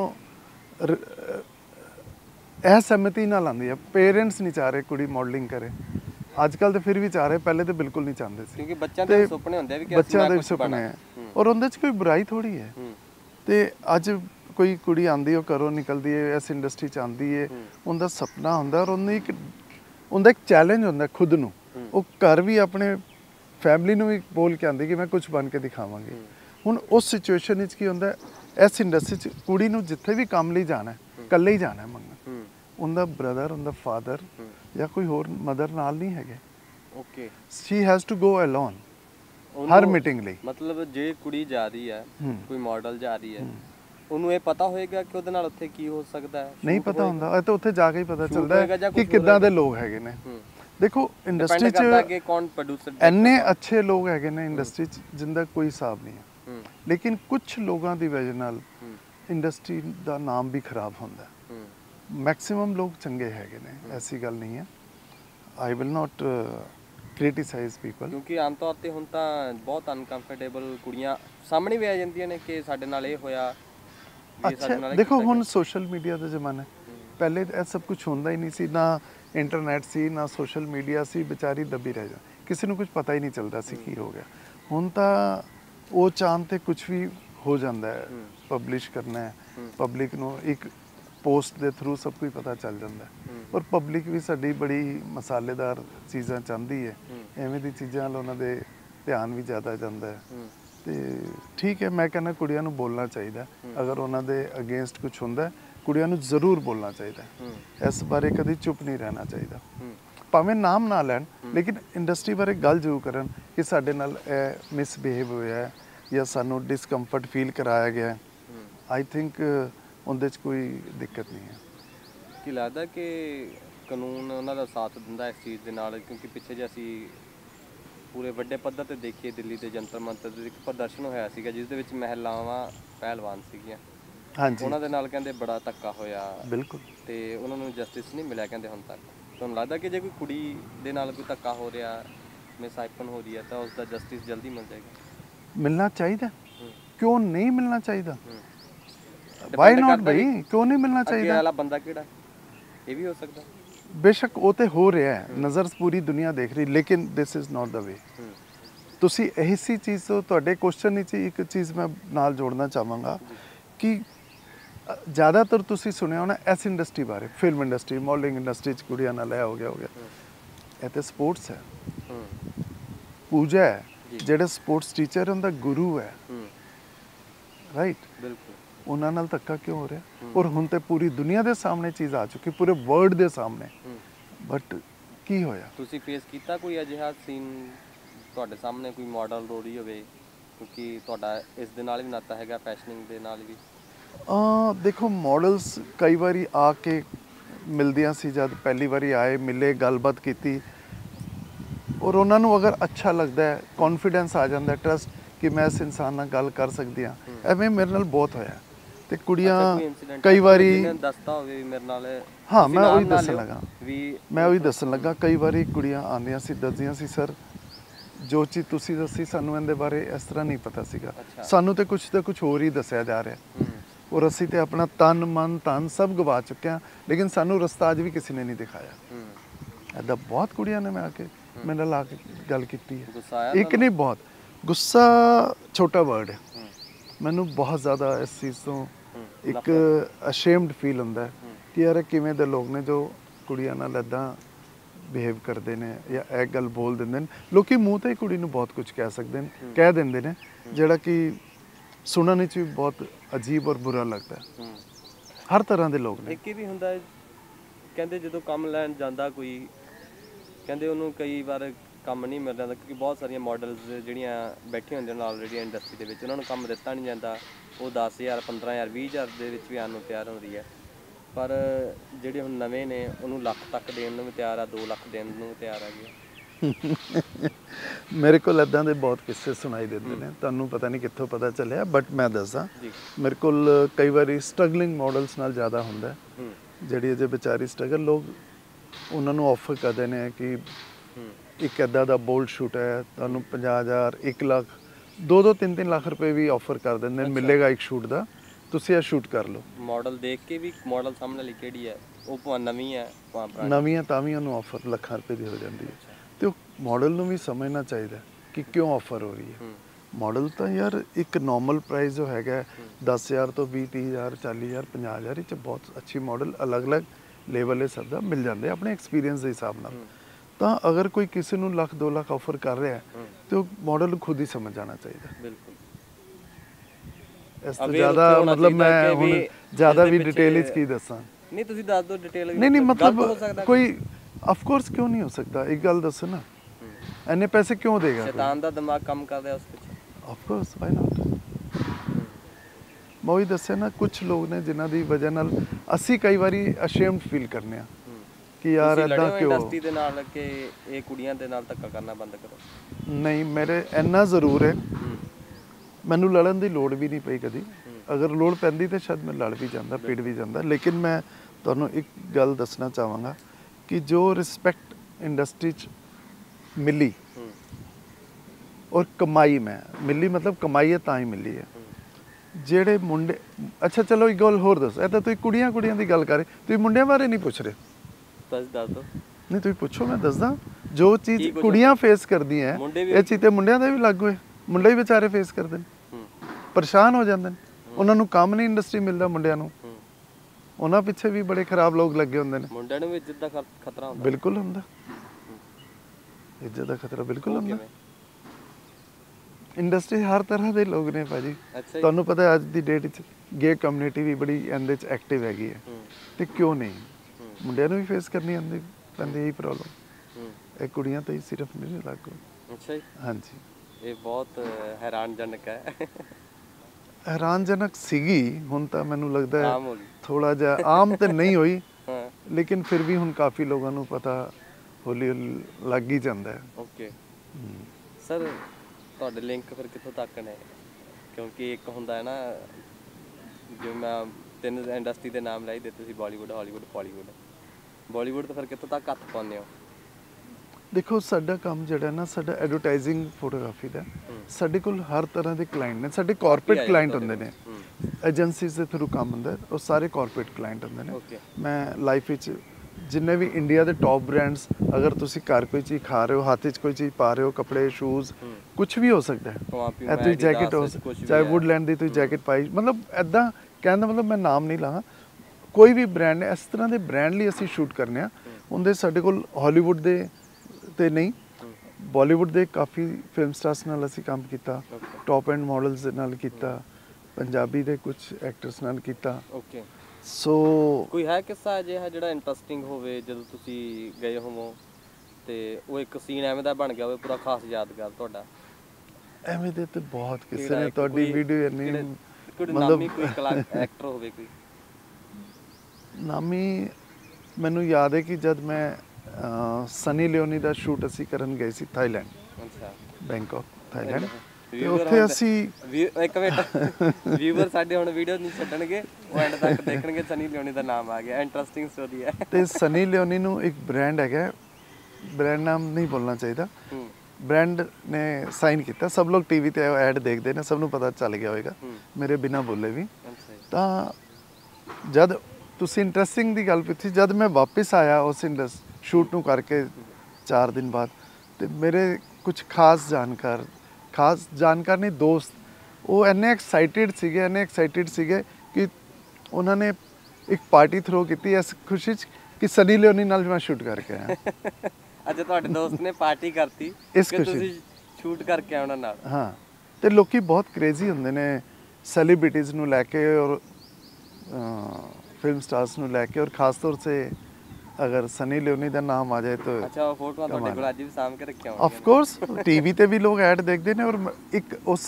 ਇਹ ਸਹਿਮਤੀ ਨਾਲ ਆਉਂਦੀ ਹੈ, ਪੇਰੈਂਟਸ ਨਹੀਂ ਚਾਹ ਰਹੇ ਕੁੜੀ ਮਾਡਲਿੰਗ ਕਰੇ। ਅੱਜ ਕੱਲ੍ਹ ਤਾਂ ਫਿਰ ਵੀ ਚਾਹ ਰਹੇ, ਪਹਿਲੇ ਤਾਂ ਬਿਲਕੁਲ ਨਹੀਂ ਚਾਹੁੰਦੇ ਸੀ। ਕਿਉਂਕਿ ਬੱਚਿਆਂ ਦੇ ਤੇ ਵੀ ਸੁਪਨੇ ਹੁੰਦੇ ਆ ਵੀ ਕਿ ਅਸੀਂ ਬੱਚਿਆਂ ਮੈਂ ਦੇ ਵੀ ਕੁਛ ਸੁਪਨੇ ਬਣਾ। ਹੈ, ਹੂੰ ਔਰ ਉਹਦੇ 'ਚ ਕੋਈ ਬੁਰਾਈ ਥੋੜੀ ਹੈ। ਹੂੰ ਤੇ ਅੱਜ ਕੋਈ ਕੁੜੀ ਆਉਂਦੀ, ਉਹ ਘਰੋਂ ਨਿਕਲਦੀ ਹੈ, ਇਸ ਇੰਡਸਟਰੀ 'ਚ ਆਉਂਦੀ ਹੈ, ਹੂੰ ਉਹਦਾ ਸੁਪਨਾ ਹੁੰਦਾ, ਔਰ ਉਹਨੂੰ ਇੱਕ ਉਹਦਾ ਇੱਕ ਚੈਲੰਜ ਹੁੰਦਾ ਖੁਦ ਨੂੰ। ਹੂੰ ਉਹ ਘਰ ਵੀ ਆਪਣੇ ਫੈਮਿਲੀ ਨੂੰ ਵੀ ਬੋਲ ਕੇ ਆਉਂਦੀ ਕਿ ਮੈਂ ਕੁਝ ਬਣ ਕੇ ਦਿਖਾਵਾਂਗੀ। ਹੂੰ ਹੁਣ ਉਸ ਸਿਚੁਏਸ਼ਨ ਵਿੱਚ ਕੀ ਹੁੰਦਾ, ਇਸ ਇੰਡਸਟਰੀ 'ਚ ਕੁੜੀ ਨੂੰ ਜਿੱਥੇ ਵੀ ਕੰਮ ਲਈ ਜਾਣਾ, ਇਕੱਲੇ ਹੀ ਜਾਣਾ ਮੰਗਣ। ਹੂੰ ਉਹਦਾ ਬ੍ਰਦਰ, ਉਹਦਾ ਫਾਦਰ ਹੂੰ ਜਾਂ ਕੋਈ ਹੋਰ ਮਦਰ ਨਾਲ ਨਹੀਂ ਹੈਗੇ। Okay. She has to go alone her ਉਹਨੂੰ- ਮੀਟਿੰਗ ਲਈ। ਮਤਲਬ ਜੇ ਕੁੜੀ ਜਾ ਰਹੀ ਹੈ, ਹੂੰ ਕੋਈ ਮਾਡਲ ਜਾ ਰਹੀ ਹੈ, ਉਹਨੂੰ ਇਹ ਪਤਾ ਹੋਏਗਾ ਕਿ ਉਹਦੇ ਨਾਲ ਉੱਥੇ ਕੀ ਹੋ ਸਕਦਾ ਹੈ? ਨਹੀਂ shoot ਪਤਾ ਹੋਏਗਾ? ਹੁੰਦਾ, ਇਹ ਤਾਂ ਉੱਥੇ ਜਾ ਕੇ ਹੀ ਪਤਾ Shoot ਚੱਲਦਾ ਹੋਏਗਾ ਜਾਂ ਹੈ ਕਿ ਕੁਛ ਕਿੱਦਾਂ ਦੇ ਹੋਏਗਾ। ਲੋਕ ਹੈਗੇ ਨੇ। ਹੂੰ ਦੇਖੋ ਇੰਡਸਟਰੀ ਡਿਪੈਂਡ ਕਰਦਾ 'ਚ ਕਿ ਕੌਣ ਪ੍ਰੋਡਿਊਸਰ ਇੰਨੇ ਅੱਛੇ ਲੋਕ ਹੈਗੇ ਨੇ ਇੰਡਸਟਰੀ 'ਚ, ਜਿੰਦਾ ਕੋਈ ਹਿਸਾਬ ਨਹੀਂ ਹੈ। ਹੂੰ ਲੇਕਿਨ ਕੁਝ ਲੋਕਾਂ ਦੀ ਵਜ੍ਹਾ ਨਾਲ ਹੂੰ ਇੰਡਸਟਰੀ ਦਾ ਨਾਮ ਵੀ ਖਰਾਬ ਹੁੰਦਾ। ਹੂੰ ਮੈਕਸਿਮਮ ਲੋਕ ਚੰਗੇ ਹੈਗੇ ਨੇ, ਐਸੀ ਗੱਲ ਨਹੀਂ ਹੈ। I will not criticise people. ਕਿਉਂਕਿ ਆਮ ਤੌਰ ਤੇ ਹੁਣ ਤਾਂ ਬਹੁਤ ਅਨਕੰਫਰਟੇਬਲ ਕੁੜੀਆਂ ਸਾਹਮਣੇ ਵੀ ਆ ਜਾਂਦੀਆਂ ਨੇ ਕਿ ਸਾਡੇ ਨਾਲ ਇਹ ਹੋਇਆ, ਵੀ ਇਹ ਸਾਡੇ ਨਾਲ ਅੱਛਾ ਇਹ ਦੇਖੋ ਕੀਤਾ ਹੁਣ ਗਿਆ। ਸੋਸ਼ਲ ਮੀਡੀਆ ਦਾ ਜ਼ਮਾਨਾ ਹੈ। ਹੂੰ, ਪਹਿਲੇ ਇਹ ਸਭ ਕੁਝ ਹੁੰਦਾ ਹੀ ਨਹੀਂ ਸੀ, ਨਾ ਇੰਟਰਨੈਟ ਸੀ, ਨਾ ਸੋਸ਼ਲ ਮੀਡੀਆ ਸੀ। ਵਿਚਾਰੀ ਦੱਬੀ ਰਹਿ ਜਾ, ਕਿਸੇ ਨੂੰ ਕੁਝ ਪਤਾ ਹੀ ਨਹੀਂ ਚੱਲਦਾ ਸੀ ਕੀ ਹੋ ਗਿਆ। ਹੁਣ ਤਾਂ ਉਹ ਚਾਹਣ ਤੇ ਕੁਝ ਵੀ ਹੋ ਜਾਂਦਾ ਹੈ। ਹੂੰ, ਪਬਲਿਸ਼ ਕਰਨਾ ਹੈ, ਹੂੰ, ਪਬਲਿਕ ਨੂੰ ਇੱਕ ਪੋਸਟ ਦੇ ਥਰੂ ਸਭ ਕੁਝ ਪਤਾ ਚੱਲ ਜਾਂਦਾ ਹੈ। ਹੂੰ, ਔਰ ਪਬਲਿਕ ਵੀ ਸਾਡੀ ਬੜੀ ਮਸਾਲੇਦਾਰ ਚੀਜ਼ਾਂ ਚਾਹੁੰਦੀ ਹੈ। ਹੂੰ, ਐਵੇਂ ਦੀ ਚੀਜ਼ਾਂ ਨਾਲ ਉਹਨਾਂ ਦੇ ਧਿਆਨ ਵੀ ਜ਼ਿਆਦਾ ਜਾਂਦਾ ਹੈ। ਹੂੰ, ਤੇ ਠੀਕ ਹੈ, ਮੈਂ ਕਹਿੰਦਾ ਕੁੜੀਆਂ ਨੂੰ ਬੋਲਣਾ ਚਾਹੀਦਾ। ਅਗਰ ਉਹਨਾਂ ਦੇ ਅਗੇਂਸਟ ਕੁਝ ਹੁੰਦਾ, ਕੁੜੀਆਂ ਨੂੰ ਜ਼ਰੂਰ ਬੋਲਣਾ ਚਾਹੀਦਾ। ਹੂੰ, ਇਸ ਬਾਰੇ ਕਦੀ ਚੁੱਪ ਨਹੀਂ ਰਹਿਣਾ ਚਾਹੀਦਾ। ਹੂੰ, ਭਾਵੇਂ ਨਾਮ ਨਾ ਲੈਣ, ਲੇਕਿਨ ਇੰਡਸਟਰੀ ਬਾਰੇ ਗੱਲ ਜ਼ਰੂਰ ਕਰਨ ਕਿ ਸਾਡੇ ਨਾਲ ਇਹ ਮਿਸਬਿਹੇਵ ਹੋਇਆ ਹੈ ਜਾਂ ਸਾਨੂੰ ਡਿਸਕੰਫਰਟ ਫੀਲ ਕਰਾਇਆ ਗਿਆ ਹੈ। ਹੂੰ। ਆਈ ਥਿੰਕ ਉਹਦੇ 'ਚ ਕੋਈ ਦਿੱਕਤ ਨਹੀਂ ਹੈ। ਕੀ ਲੱਗਦਾ ਕਿ ਕਾਨੂੰਨ ਉਹਨਾਂ ਦਾ ਸਾਥ ਦਿੰਦਾ ਇਸ ਚੀਜ਼ ਦੇ ਨਾਲ? ਕਿਉਂਕਿ ਪਿੱਛੇ ਜੇ ਅਸੀਂ ਪੂਰੇ ਵੱਡੇ ਪੱਧਰ ਤੇ ਦੇਖੀਏ, ਦਿੱਲੀ ਦੇ ਜੰਤਰ ਮੰਤਰ ਦੇ ਇੱਕ ਪ੍ਰਦਰਸ਼ਨ ਹੋਇਆ ਸੀਗਾ ਜਿਸ ਦੇ ਵਿੱਚ ਮਹਿਲਾਵਾਂ ਪਹਿਲਵਾਨ ਸੀਗੀਆਂ, ਹਾਂਜੀ ਉਹਨਾਂ ਦੇ ਨਾਲ ਕਹਿੰਦੇ ਬੜਾ ਧੱਕਾ ਹੋਇਆ ਬਿਲਕੁਲ। ਤੇ ਉਹਨਾਂ ਨੂੰ ਜਸਟਿਸ ਨਹੀਂ ਮਿਲਿਆ ਕਹਿੰਦੇ ਹੁਣ ਤੱਕ। ਤੁਹਾਨੂੰ ਲੱਗਦਾ ਕਿ ਜੇ ਕੋਈ ਕੁੜੀ ਦੇ ਨਾਲ ਕੋਈ ਧੱਕਾ ਹੋ ਰਿਹਾ, ਮਿਸਹਾਈਪਨ ਹੋ ਰਹੀ ਹੈ, ਤਾਂ ਉਸ ਦਾ ਜਸਟਿਸ ਜਲਦੀ ਮਿਲ ਜਾਏਗਾ? ਮਿਲਣਾ ਚਾਹੀਦਾ, ਹੂੰ, ਕਿਉਂ ਨਹੀਂ ਮਿਲਣਾ ਚਾਹੀਦਾ? ਹੂੰ। ਵਾਈ Depend ਨਾਟ ਕਰਦਾ ਵੀ ਬਈ, ਕਿਉਂ ਨਹੀਂ ਮਿਲਣਾ ਅੱਗੇ ਚਾਹੀਦਾ? ਵਾਲਾ ਬੰਦਾ ਕਿਹੜਾ, ਇਹ ਵੀ ਹੋ ਸਕਦਾ। ਬੇਸ਼ੱਕ ਉਹ ਤੇ ਹੋ ਰਿਹਾ ਹੈ, ਨਜ਼ਰ ਪੂਰੀ ਦੁਨੀਆ ਦੇਖ ਰਹੀ, ਲੇਕਿਨ ਦਿਸ ਇਜ਼ ਨਾਟ ਦਾ ਵੇ। ਹੂੰ, ਤੁਸੀਂ ਇਸੀ ਚੀਜ਼ ਤੋਂ, ਤੁਹਾਡੇ ਕੁਐਸਚਨ ਵਿੱਚ ਇੱਕ ਚੀਜ਼ ਮੈਂ ਨਾਲ ਜੋੜਨਾ ਚਾਹਾਂਗਾ ਕਿ ਅ, ਜ਼ਿਆਦਾਤਰ ਤੁਸੀਂ ਸੁਣਿਆ ਹੋਣਾ ਇਸ ਇੰਡਸਟਰੀ ਬਾਰੇ, ਫਿਲਮ ਇੰਡਸਟਰੀ, ਮਾਡਲਿੰਗ ਇੰਡਸਟਰੀ 'ਚ ਕੁੜੀਆਂ ਨਾਲ ਇਹ ਹੋ ਗਿਆ ਹੋ ਗਿਆ। ਇਹ ਤੇ ਸਪੋਰਟਸ ਹੈ, ਹੂੰ, ਪੂਜਾ ਹੈ। ਜੀ। ਜਿਹੜੇ ਸਪੋਰਟਸ ਟੀਚਰ ਹੁੰਦਾ ਗੁਰੂ ਹੈ, ਹੂੰ, ਰਾਈਟ? ਬਿਲਕੁਲ। ਉਹਨਾਂ ਨਾਲ ਧੱਕਾ ਕਿਉਂ ਹੋ ਰਿਹਾ? ਔਰ ਹੁਣ ਤੇ ਪੂਰੀ ਦੁਨੀਆ ਦੇ ਸਾਹਮਣੇ ਚੀਜ਼ ਆ ਚੁੱਕੀ, ਪੂਰੇ ਵਰਲਡ ਦੇ ਸਾਹਮਣੇ। ਹੂੰ। ਬਟ ਕੀ ਹੋਇਆ? ਤੁਸੀਂ ਫੇਸ ਕੀਤਾ ਕੋਈ ਅਜਿਹਾ ਸੀਨ ਤੁਹਾਡੇ ਸਾਹਮਣੇ ਕੋਈ ਮਾਡਲ ਰੋੜੀ ਹੋਵੇ, ਕਿਉਂਕਿ ਤੁਹਾਡਾ ਇਸ ਦੇ ਨਾਲ ਵੀ ਨਾਤਾ ਹੈਗਾ, ਫੈਸ਼ਨਿੰਗ ਦੇ ਨਾਲ ਵੀ? ਅ ਦੇਖੋ ਮਾਡਲਸ ਕਈ ਵਾਰੀ ਆ ਕੇ ਮਿਲਦੀਆਂ ਸੀ, ਜਦ ਪਹਿਲੀ ਵਾਰੀ ਆਏ ਮਿਲੇ ਗੱਲਬਾਤ ਕੀਤੀ ਔਰ ਉਹਨਾਂ ਨੂੰ ਅਗਰ ਅੱਛਾ ਲੱਗਦਾ ਹੈ, ਕੌਨਫੀਡੈਂਸ ਆ ਜਾਂਦਾ, ਟਰਸਟ ਕਿ ਮੈਂ ਇਸ ਇਨਸਾਨ ਨਾਲ ਗੱਲ ਕਰ ਸਕਦੀ ਹਾਂ। ਐਵੇਂ ਮੇਰੇ ਨਾਲ ਬਹੁਤ ਹੋਇਆ ਤੇ ਕੁੜੀਆਂ ਕਈ ਵਾਰੀ ਦੱਸਦਾ ਹੋਵੇ ਵੀ ਮੇਰੇ ਨਾਲ। ਹਾਂ ਮੈਂ ਉਹੀ ਦੱਸਣ ਲੱਗਾ ਵੀ ਮੈਂ ਉਹੀ ਦੱਸਣ ਲੱਗਾ ਕਈ ਵਾਰੀ ਕੁੜੀਆਂ ਆਉਂਦੀਆਂ ਸੀ, ਦੱਸਦੀਆਂ ਸੀ ਸਰ ਜੋ ਚੀਜ਼ ਤੁਸੀਂ ਦੱਸੀ ਸਾਨੂੰ ਇਹਦੇ ਬਾਰੇ ਇਸ ਤਰ੍ਹਾਂ ਨਹੀਂ ਪਤਾ ਸੀਗਾ, ਸਾਨੂੰ ਤੇ ਕੁਛ ਤਾਂ ਕੁਛ ਹੋਰ ਹੀ ਦੱਸਿਆ ਜਾ ਰਿਹਾ ਔਰ ਅਸੀਂ ਤੇ ਆਪਣਾ ਤਨ ਮਨ ਧਨ ਸਭ ਗਵਾ ਚੁੱਕੇ ਹਾਂ, ਲੇਕਿਨ ਸਾਨੂੰ ਰਸਤਾ ਅੱਜ ਵੀ ਕਿਸੇ ਨੇ ਨਹੀਂ ਦਿਖਾਇਆ। ਇੱਦਾਂ ਬਹੁਤ ਕੁੜੀਆਂ ਨੇ ਮੈਂ ਆ ਕੇ ਮੇਰੇ ਨਾਲ ਆ ਕੇ ਗੱਲ ਕੀਤੀ ਹੈ, ਇੱਕ ਨਹੀਂ ਬਹੁਤ। ਗੁੱਸਾ ਛੋਟਾ ਵਰਡ ਹੈ, ਮੈਨੂੰ ਬਹੁਤ ਜ਼ਿਆਦਾ ਇਸ ਚੀਜ਼ ਤੋਂ ਇੱਕ ਅਸ਼ੇਮਡ ਫੀਲ ਹੁੰਦਾ ਕਿ ਯਾਰ ਕਿਵੇਂ ਦੇ ਲੋਕ ਨੇ ਜੋ ਕੁੜੀਆਂ ਨਾਲ ਇੱਦਾਂ ਬਿਹੇਵ ਕਰਦੇ ਨੇ ਜਾਂ ਇਹ ਗੱਲ ਬੋਲ ਦਿੰਦੇ ਨੇ। ਲੋਕੀ ਮੂੰਹ ਤੇ ਹੀ ਕੁੜੀ ਨੂੰ ਬਹੁਤ ਕੁਝ ਕਹਿ ਸਕਦੇ ਨੇ, ਕਹਿ ਦਿੰਦੇ ਨੇ, ਜਿਹੜਾ ਕਿ ਸੁਣਨ ਵਿੱਚ ਵੀ ਬਹੁਤ ਅਜੀਬ ਔਰ ਬੁਰਾ ਲੱਗਦਾ ਹੈ। ਹਰ ਤਰ੍ਹਾਂ ਦੇ ਲੋਕ ਨੇ। ਇੱਕ ਇਹ ਵੀ ਹੁੰਦਾ ਕਹਿੰਦੇ ਜਦੋਂ ਕੰਮ ਲੈਣ ਜਾਂਦਾ ਕੋਈ, ਕਹਿੰਦੇ ਉਹਨੂੰ ਕਈ ਵਾਰ ਕੰਮ ਨਹੀਂ ਮਿਲ ਜਾਂਦਾ, ਕਿਉਂਕਿ ਬਹੁਤ ਸਾਰੀਆਂ ਮਾਡਲਸ ਜਿਹੜੀਆਂ ਬੈਠੀਆਂ ਹੁੰਦੀਆਂ ਨੇ ਆਲਰੇਡੀ ਇੰਡਸਟਰੀ ਦੇ ਵਿੱਚ, ਉਹਨਾਂ ਨੂੰ ਕੰਮ ਦਿੱਤਾ ਨਹੀਂ ਜਾਂਦਾ। ਉਹ ਦਸ ਹਜ਼ਾਰ ਪੰਦਰਾਂ ਹਜ਼ਾਰ ਵੀਹ ਹਜ਼ਾਰ ਦੇ ਵਿੱਚ ਵੀ ਆਉਣ ਨੂੰ ਤਿਆਰ ਹੁੰਦੀ ਹੈ, ਪਰ ਜਿਹੜੇ ਹੁਣ ਨਵੇਂ ਨੇ ਉਹਨੂੰ ਲੱਖ ਤੱਕ ਦੇਣ ਨੂੰ ਵੀ ਤਿਆਰ ਆ, ਦੋ ਲੱਖ ਦੇਣ ਨੂੰ ਵੀ ਤਿਆਰ ਹੈਗੇ। ਮੇਰੇ ਕੋਲ ਇੱਦਾਂ ਦੇ ਬਹੁਤ ਕਿੱਸੇ ਸੁਣਾਈ ਦਿੰਦੇ ਨੇ, ਤੁਹਾਨੂੰ ਪਤਾ ਨਹੀਂ ਕਿੱਥੋਂ ਪਤਾ ਚੱਲਿਆ, ਬਟ ਮੈਂ ਦੱਸਾਂ ਮੇਰੇ ਕੋਲ ਕਈ ਵਾਰੀ ਸਟਰਗਲਿੰਗ ਮਾਡਲਸ ਨਾਲ ਜ਼ਿਆਦਾ ਹੁੰਦਾ, ਜਿਹੜੀ ਅਜੇ ਵਿਚਾਰੀ ਸਟਰਗਲ, ਲੋਕ ਉਹਨਾਂ ਨੂੰ ਆਫਰ ਕਰਦੇ ਨੇ ਕਿ ਇੱਕ ਇੱਦਾਂ ਦਾ ਬੋਲਡ ਸ਼ੂਟ ਹੈ, ਤੁਹਾਨੂੰ ਪੰਜਾਹ ਹਜ਼ਾਰ ਇੱਕ ਲੱਖ ਦੋ ਦੋ ਤਿੰਨ ਤਿੰਨ ਲੱਖ ਰੁਪਏ ਵੀ ਆਫਰ ਕਰ ਦਿੰਦੇ ਨੇ, ਮਿਲੇਗਾ ਇੱਕ ਸ਼ੂਟ ਦਾ, ਤੁਸੀਂ ਇਹ ਸ਼ੂਟ ਕਰ ਲਓ। ਮਾਡਲ ਦੇਖ ਕੇ ਵੀ ਮਾਡਲ ਸਾਹਮਣੇ ਲਈ ਕਿਹੜੀ ਹੈ, ਉਹ ਭਾਵੇਂ ਨਵੀਂ ਹੈ ਭਾਵੇਂ ਪੁਰਾਣੀ, ਨਵੀਂ ਹੈ ਤਾਂ ਵੀ ਉਹਨੂੰ ਆਫਰ ਲੱਖਾਂ ਰੁਪਏ ਦੀ ਹੋ ਜਾਂਦੀ ਹੈ। ਤੇ ਉਹ ਮਾਡਲ ਨੂੰ ਵੀ ਸਮਝਣਾ ਚਾਹੀਦਾ ਕਿ ਕਿਉਂ ਆਫਰ ਹੋ ਰਹੀ ਹੈ। ਮਾਡਲ ਤਾਂ ਯਾਰ ਇੱਕ ਨੋਰਮਲ ਪ੍ਰਾਈਸ ਜੋ ਹੈਗਾ ਦਸ ਹਜ਼ਾਰ ਤੋਂ ਵੀਹ ਤੀਹ ਹਜ਼ਾਰ ਚਾਲੀ ਹਜ਼ਾਰ ਪੰਜਾਹ ਹਜ਼ਾਰ ਵਿੱਚ ਬਹੁਤ ਅੱਛੀ ਮਾਡਲ ਅਲੱਗ-ਅਲੱਗ ਲੈਵਲ ਦੇ ਸਭ ਦਾ ਮਿਲ ਜਾਂਦੇ ਆਪਣੇ ਐਕਸਪੀਰੀਅੰਸ ਦੇ ਹਿਸਾਬ ਨਾਲ। ਤਾਂ ਅਗਰ ਕੋਈ ਕਿਸੇ ਨੂੰ ਲੱਖ ਦੋ ਲੱਖ ਆਫਰ ਕਰ ਰਿਹਾ ਤੇ ਉਹ ਮਾਡਲ ਨੂੰ ਖੁਦ ਹੀ ਸਮਝ ਜਾਣਾ ਚਾਹੀਦਾ। ਬਿਲਕੁਲ। ਇਸ ਤੋਂ ਜ਼ਿਆਦਾ ਮਤਲਬ ਮੈਂ ਹੁਣ ਜ਼ਿਆਦਾ ਵੀ ਡਿਟੇਲ ਵਿੱਚ ਕੀ ਦੱਸਾਂ। ਨਹੀਂ ਤੁਸੀਂ ਦੱਸ ਦਿਓ ਡਿਟੇਲ। ਨਹੀਂ ਨਹੀਂ ਮਤਲਬ ਕੋਈ ਆਫ ਕੋਰਸ ਕਿਉਂ ਨਹੀਂ ਹੋ ਸਕਦਾ, ਇੱਕ ਗੱਲ ਦੱਸੋ ਨਾ, ਇੰਨੇ ਪੈਸੇ ਕਿਉਂ ਦੇਗਾ? ਸ਼ੈਤਾਨ ਦਾ ਦਿਮਾਗ ਕੰਮ ਕਰ ਰਿਹਾ ਉਸ ਵਿੱਚ। Of course why not. ਮੈਂ ਉਹੀ ਦੱਸਿਆ ਨਾ, ਕੁਝ ਲੋਕ ਨੇ ਜਿਨ੍ਹਾਂ ਦੀ ਵਜ੍ਹਾ ਨਾਲ ਅਸੀਂ ਕਈ ਵਾਰੀ ਅਸ਼ੇਮਡ ਫੀਲ ਕਰਨੇ ਆ ਕਿ ਯਾਰ ਇੱਦਾਂ ਕਿਉਂ। ਇੰਡਸਟਰੀ ਦੇ ਨਾਲ ਕਿ ਇਹ ਕੁੜੀਆਂ ਦੇ ਨਾਲ ਧੱਕਾ ਕਰਨਾ ਬੰਦ ਕਰੋ। ਨਹੀਂ ਮੇਰੇ ਇੰਨਾ ਜ਼ਰੂਰ ਹੈ, ਮੈਨੂੰ ਲੜਨ ਦੀ ਲੋੜ ਵੀ ਨਹੀਂ ਪਈ ਕਦੀ। ਅਗਰ ਲੋੜ ਪੈਂਦੀ ਤਾਂ ਸ਼ਾਇਦ ਮੈਂ ਲੜ ਵੀ ਜਾਂਦਾ, ਪਿੜ ਵੀ ਜਾਂਦਾ, ਲੇਕਿਨ ਮੈਂ ਤੁਹਾਨੂੰ ਇੱਕ ਗੱਲ ਦੱਸਣਾ ਚਾਹਾਂਗਾ ਕਿ ਜੋ ਰਿਸਪੈਕਟ ਇੰਡਸਟਰੀ 'ਚ ਮਿਲੀ ਔਰ ਕਮਾਈ ਮੈਂ ਮਿਲੀ, ਮਤਲਬ ਕਮਾਈ ਹੈ ਤਾਂ ਹੀ ਮਿਲੀ ਹੈ। ਜਿਹੜੇ ਮੁੰਡੇ, ਅੱਛਾ ਚਲੋ ਇੱਕ ਗੱਲ ਹੋਰ ਦੱਸੋ, ਇਹ ਤਾਂ ਤੁਸੀਂ ਕੁੜੀਆਂ ਕੁੜੀਆਂ ਦੀ ਗੱਲ ਕਰ ਰਹੇ, ਤੁਸੀਂ ਮੁੰਡਿਆਂ ਬਾਰੇ ਨਹੀਂ ਪੁੱਛ ਰਹੇ। ਦੱਸ ਦੱਸ ਦਿਓ। ਨਹੀਂ ਤੁਸੀਂ ਪੁੱਛੋ, ਮੈਂ ਦੱਸਦਾ। ਜੋ ਚੀਜ਼ ਕੁੜੀਆਂ ਫੇਸ ਕਰਦੀਆਂ ਇਹ ਚੀਜ਼ ਤੇ ਮੁੰਡਿਆਂ ਦਾ ਵੀ ਲਾਗੂ ਹੈ। ਮੁੰਡੇ ਵੀ ਵਿਚਾਰੇ ਫੇਸ ਕਰਦੇ ਨੇ, ਪਰੇਸ਼ਾਨ ਹੋ ਜਾਂਦੇ ਨੇ, ਉਹਨਾਂ ਨੂੰ ਕੰਮ ਨਹੀਂ ਇੰਡਸਟਰੀ ਮਿਲਦਾ ਮੁੰਡਿਆਂ ਨੂੰ, ਉਹਨਾਂ ਪਿੱਛੇ ਵੀ ਬੜੇ ਖਰਾਬ ਲੋਕ ਲੱਗੇ ਹੁੰਦੇ ਨੇ। ਮੁੰਡਿਆਂ ਨੂੰ ਵੀ ਇੱਜ਼ਤ ਦਾ ਖਤਰਾ ਹੁੰਦਾ। ਬਿਲਕੁਲ ਹੁੰਦਾ, ਇੱਜ਼ਤ ਦਾ ਖਤਰਾ ਬਿਲਕੁਲ ਹੁੰਦਾ। ਇੰਡਸਟਰੀ ਹਰ ਤਰ੍ਹਾਂ ਦੇ ਲੋਕ ਨੇ ਭਾਜੀ, ਤੁਹਾਨੂੰ ਪਤਾ ਅੱਜ ਦੀ ਡੇਟ 'ਚ ਗੇ ਕਮਿਊਨਿਟੀ ਵੀ ਬੜੀ ਇਹਦੇ 'ਚ ਐਕਟਿਵ ਹੈਗੀ ਹੈ, ਤੇ ਕਿਉਂ ਨਹੀਂ ਮੁੰਡਿਆਂ ਨੂੰ ਵੀ ਫੇਸ ਕਰਨੀ ਆਉਂਦੀ ਪੈਂਦੀ ਇਹੀ ਪ੍ਰੋਬਲਮ। ਇਹ ਕੁੜੀਆਂ ਤਾਂ ਹੀ ਸਿਰਫ ਨਹੀਂ ਲਾਗੂ। ਅੱਛਾ ਜੀ। ਹਾਂਜੀ ਇਹ ਬਹੁਤ ਹੈਰਾਨਜਨਕ ਹੈ। ਹੈਰਾਨਜਨਕ ਸੀਗੀ, ਹੁਣ ਤਾਂ ਮੈਨੂੰ ਲੱਗਦਾ ਹੈ ਥੋੜਾ ਜਿਹਾ ਆਮ ਤੇ ਨਹੀਂ ਹੋਈ, ਲੇਕਿਨ ਫਿਰ ਵੀ ਹੁਣ ਕਾਫੀ ਲੋਕਾਂ ਨੂੰ ਪਤਾ ਹੌਲੀ ਹੌਲੀ ਲੱਗ ਹੀ ਜਾਂਦਾ ਹੈ। ਓਕੇ ਸਰ, ਤੁਹਾਡੇ ਲਿੰਕ ਫਿਰ ਕਿੱਥੋਂ ਤੱਕ ਨੇ? ਕਿਉਂਕਿ ਇੱਕ ਹੁੰਦਾ ਹੈ ਨਾ, ਜਿਵੇਂ ਮੈਂ ਤਿੰਨ ਇੰਡਸਟਰੀ ਦੇ ਨਾਮ ਲੈ ਹੀ ਦਿੱਤੇ ਸੀ, ਬਾਲੀਵੁੱਡ, ਹਾਲੀਵੁੱਡ, ਬਾਲੀਵੁੱਡ। ਬਾਲੀਵੁੱਡ ਤੋਂ ਫਿਰ ਕਿੱਥੋਂ ਤੱਕ ਹੱਥ ਪਾਉਂਦੇ ਹੋ? ਦੇਖੋ ਸਾਡਾ ਕੰਮ ਜਿਹੜਾ ਨਾ, ਸਾਡਾ ਐਡਵਰਟਾਈਜ਼ਿੰਗ ਫੋਟੋਗ੍ਰਾਫੀ ਦਾ, ਸਾਡੇ ਕੋਲ ਹਰ ਤਰ੍ਹਾਂ ਦੇ ਕਲਾਇੰਟ ਨੇ। ਸਾਡੇ ਕਾਰਪੋਰੇਟ ਕਲਾਇੰਟ ਹੁੰਦੇ ਨੇ, ਏਜੰਸੀਜ਼ ਦੇ ਥਰੂ ਕੰਮ ਹੁੰਦਾ, ਉਹ ਸਾਰੇ ਕਾਰਪੋਰੇਟ ਕਲਾਇੰਟ ਹੁੰਦੇ ਨੇ। ਮੈਂ ਲਾਈਫ ਵਿੱਚ ਜਿੰਨੇ ਵੀ ਇੰਡੀਆ ਦੇ ਟੌਪ ਬ੍ਰਾਂਡਸ, ਅਗਰ ਤੁਸੀਂ ਘਰ ਕੋਈ ਚੀਜ਼ ਖਾ ਰਹੇ ਹੋ, ਹੱਥ 'ਚ ਕੋਈ ਚੀਜ਼ ਪਾ ਰਹੇ ਹੋ, ਕੱਪੜੇ ਸ਼ੂਜ਼ ਕੁਛ ਵੀ ਹੋ ਸਕਦਾ ਹੈ, ਇਹ ਤੁਸੀਂ ਜੈਕਟ ਹੋ, ਚਾਹੇ ਵੁੱਡਲੈਂਡ ਦੀ ਤੁਸੀਂ ਜੈਕਟ ਪਾਈ, ਮਤਲਬ ਇੱਦਾਂ ਕਹਿਣ ਦਾ ਮਤਲਬ ਮੈਂ ਨਾਮ ਨਹੀਂ ਲਾਂਗਾ, ਕੋਈ ਵੀ ਬ੍ਰਾਂਡ ਨੇ, ਇਸ ਤਰ੍ਹਾਂ ਦੇ ਬ੍ਰਾਂਡ ਲਈ ਅਸੀਂ ਸ਼ੂਟ ਕਰਨੇ ਆ। ਉਹਦੇ ਸਾਡੇ ਕੋਲ ਹਾਲੀਵੁੱਡ ਦੇ ਤੇ ਨਹੀਂ, ਬਾਲੀਵੁੱਡ ਦੇ ਕਾਫੀ ਫਿਲਮ ਸਟਾਰਸ ਨਾਲ ਅਸੀਂ ਕੰਮ ਕੀਤਾ, ਟੌਪ ਐਂਡ ਮਾਡਲਸ ਦੇ ਨਾਲ ਕੀਤਾ, ਪੰਜਾਬੀ ਦੇ ਕੁਝ ਐਕਟਰਸ ਨਾਲ ਕੀਤਾ। ਓਕੇ, ਸੋ ਕੋਈ ਹੈ ਕਿੱਸਾ ਅਜਿਹਾ ਜਿਹੜਾ ਇੰਟਰਸਟਿੰਗ ਹੋਵੇ ਜਦੋਂ ਤੁਸੀਂ ਗਏ ਹੋਵੋ ਤੇ ਉਹ ਇੱਕ ਸੀਨ ਐਵੇਂ ਦਾ ਬਣ ਗਿਆ ਹੋਵੇ ਪੂਰਾ ਖਾਸ ਯਾਦਗਾਰ ਤੁਹਾਡਾ? ਐਵੇਂ ਦੇ ਤੇ ਬਹੁਤ ਕਿਸੇ ਕਿਹੜਾ ਨੇ ਇੱਕ ਤੁਹਾਡੀ ਕੋਈ- ਵੀਡੀਓ ਇੰਨੀ ਕਿਹੜੇ- ਕੋਈ ਮਤਲਬ ਨਾਮੀ ਕੋਈ ਕਲਾ ਐਕਟਰ ਹੋਵੇ ਕੋਈ? ਨਾਮੀ ਮੈਨੂੰ ਯਾਦ ਹੈ ਕਿ ਜਦ ਮੈਂ ਅਹ, ਸਨੀ ਲਿਓਨੀ ਦਾ ਸ਼ੂਟ ਅਸੀਂ ਕਰਨ ਗਏ ਸੀ ਥਾਈਲੈਂਡ, ਅੱਛਾ, ਬੈਂਕਾਕ ਥਾਈਲੈਂਡ, ਤੇ Viewer ਉੱਥੇ ਹੁਣ- ਅਸੀਂ ਵੀ ਇੱਕ ਮਿੰਟ, ਵੀਵਰ ਸਾਡੇ ਹੁਣ ਵੀਡੀਓ ਨਹੀਂ ਛੱਡਣਗੇ, ਉਹ ਐਂਡ ਤੱਕ ਦੇਖਣਗੇ ਸਨੀ ਲਿਓਨੀ ਦਾ ਨਾਮ ਆ ਗਿਆ। ਇੰਟਰਸਟਿੰਗ ਸਟੋਰੀ ਹੈ। ਤੇ ਸਨੀ ਲਿਓਨੀ ਨੂੰ ਇੱਕ ਬ੍ਰਾਂਡ ਹੈਗਾ, ਬ੍ਰਾਂਡ ਨਾਮ ਨਹੀਂ ਬੋਲਣਾ ਚਾਹੀਦਾ, ਹੂੰ ਬ੍ਰਾਂਡ ਨੇ ਸਾਈਨ ਕੀਤਾ। ਸਭ ਲੋਕ ਟੀਵੀ ਤੇ ਐਡ ਦੇਖਦੇ ਨੇ, ਸਭ ਨੂੰ ਪਤਾ ਚੱਲ ਗਿਆ ਹੋਵੇਗਾ ਹੂੰ ਮੇਰੇ ਬਿਨਾ ਬੋਲੇ ਵੀ। ਅੱਛਾ ਜੀ। ਤਾਂ ਜਦ ਤੁਸੀਂ ਇੰਟਰਸਟਿੰਗ ਦੀ ਗੱਲ ਪੁੱਛੀ, ਜਦ ਮੈਂ ਵਾਪਸ ਆਇਆ ਉਸ ਇੰਡਸ ਸ਼ੂਟ ਨੂੰ ਕਰਕੇ ਚਾਰ ਦਿਨ ਬਾਅਦ, ਤੇ ਮੇਰੇ ਕੁਝ ਖਾਸ ਜਾਣਕਾਰ, ਖਾਸ ਜਾਣਕਾਰ ਨਹੀਂ ਦੋਸਤ, ਉਹ ਇੰਨੇ ਐਕਸਾਈਟਿਡ ਸੀਗੇ, ਇੰਨੇ ਐਕਸਾਈਟਿਡ ਸੀਗੇ ਕਿ ਉਹਨਾਂ ਨੇ ਇੱਕ ਪਾਰਟੀ ਥਰੋ ਕੀਤੀ ਇਸ ਖੁਸ਼ੀ 'ਚ ਕਿ ਸਨੀ ਲਿਓਨੀ ਨਾਲ ਮੈਂ ਸ਼ੂਟ ਕਰਕੇ ਆਇਆ। ਅੱਛਾ, ਤੁਹਾਡੇ ਦੋਸਤ ਨੇ ਪਾਰਟੀ ਕਰਤੀ ਇਸ ਕਿ ਖੁਸ਼ੀ ਤੁਸੀਂ ਸ਼ੂਟ ਕਰਕੇ ਆਉਣਾ ਨਾਲ? ਹਾਂ, ਤੇ ਲੋਕੀ ਬਹੁਤ ਕ੍ਰੇਜ਼ੀ ਹੁੰਦੇ ਨੇ ਸੈਲੀਬ੍ਰਿਟੀਜ਼ ਨੂੰ ਲੈ ਕੇ ਔਰ ਫਿल्म स्टार्स ਨੂੰ ਲੈ ਕੇ, ਔਰ ਖਾਸ ਤੌਰ ਸੇ ਅਗਰ ਸਨੀ ਲਿਓਨੀ ਦਾ ਨਾਮ ਆ ਜਾਏ ਤਾਂ ਅੱਛਾ, ਉਹ ਫੋਟੋਆਂ ਤੁਹਾਡੇ ਕੋਲ ਅੱਜ ਵੀ ਸਾਂਭ ਕੇ ਰੱਖੀਆਂ ਆਫ ਕੋਰਸ ਟੀਵੀ ਤੇ ਵੀ ਲੋਕ ਐਡ ਦੇਖਦੇ ਨੇ, ਔਰ ਮ- ਇੱਕ ਉਸ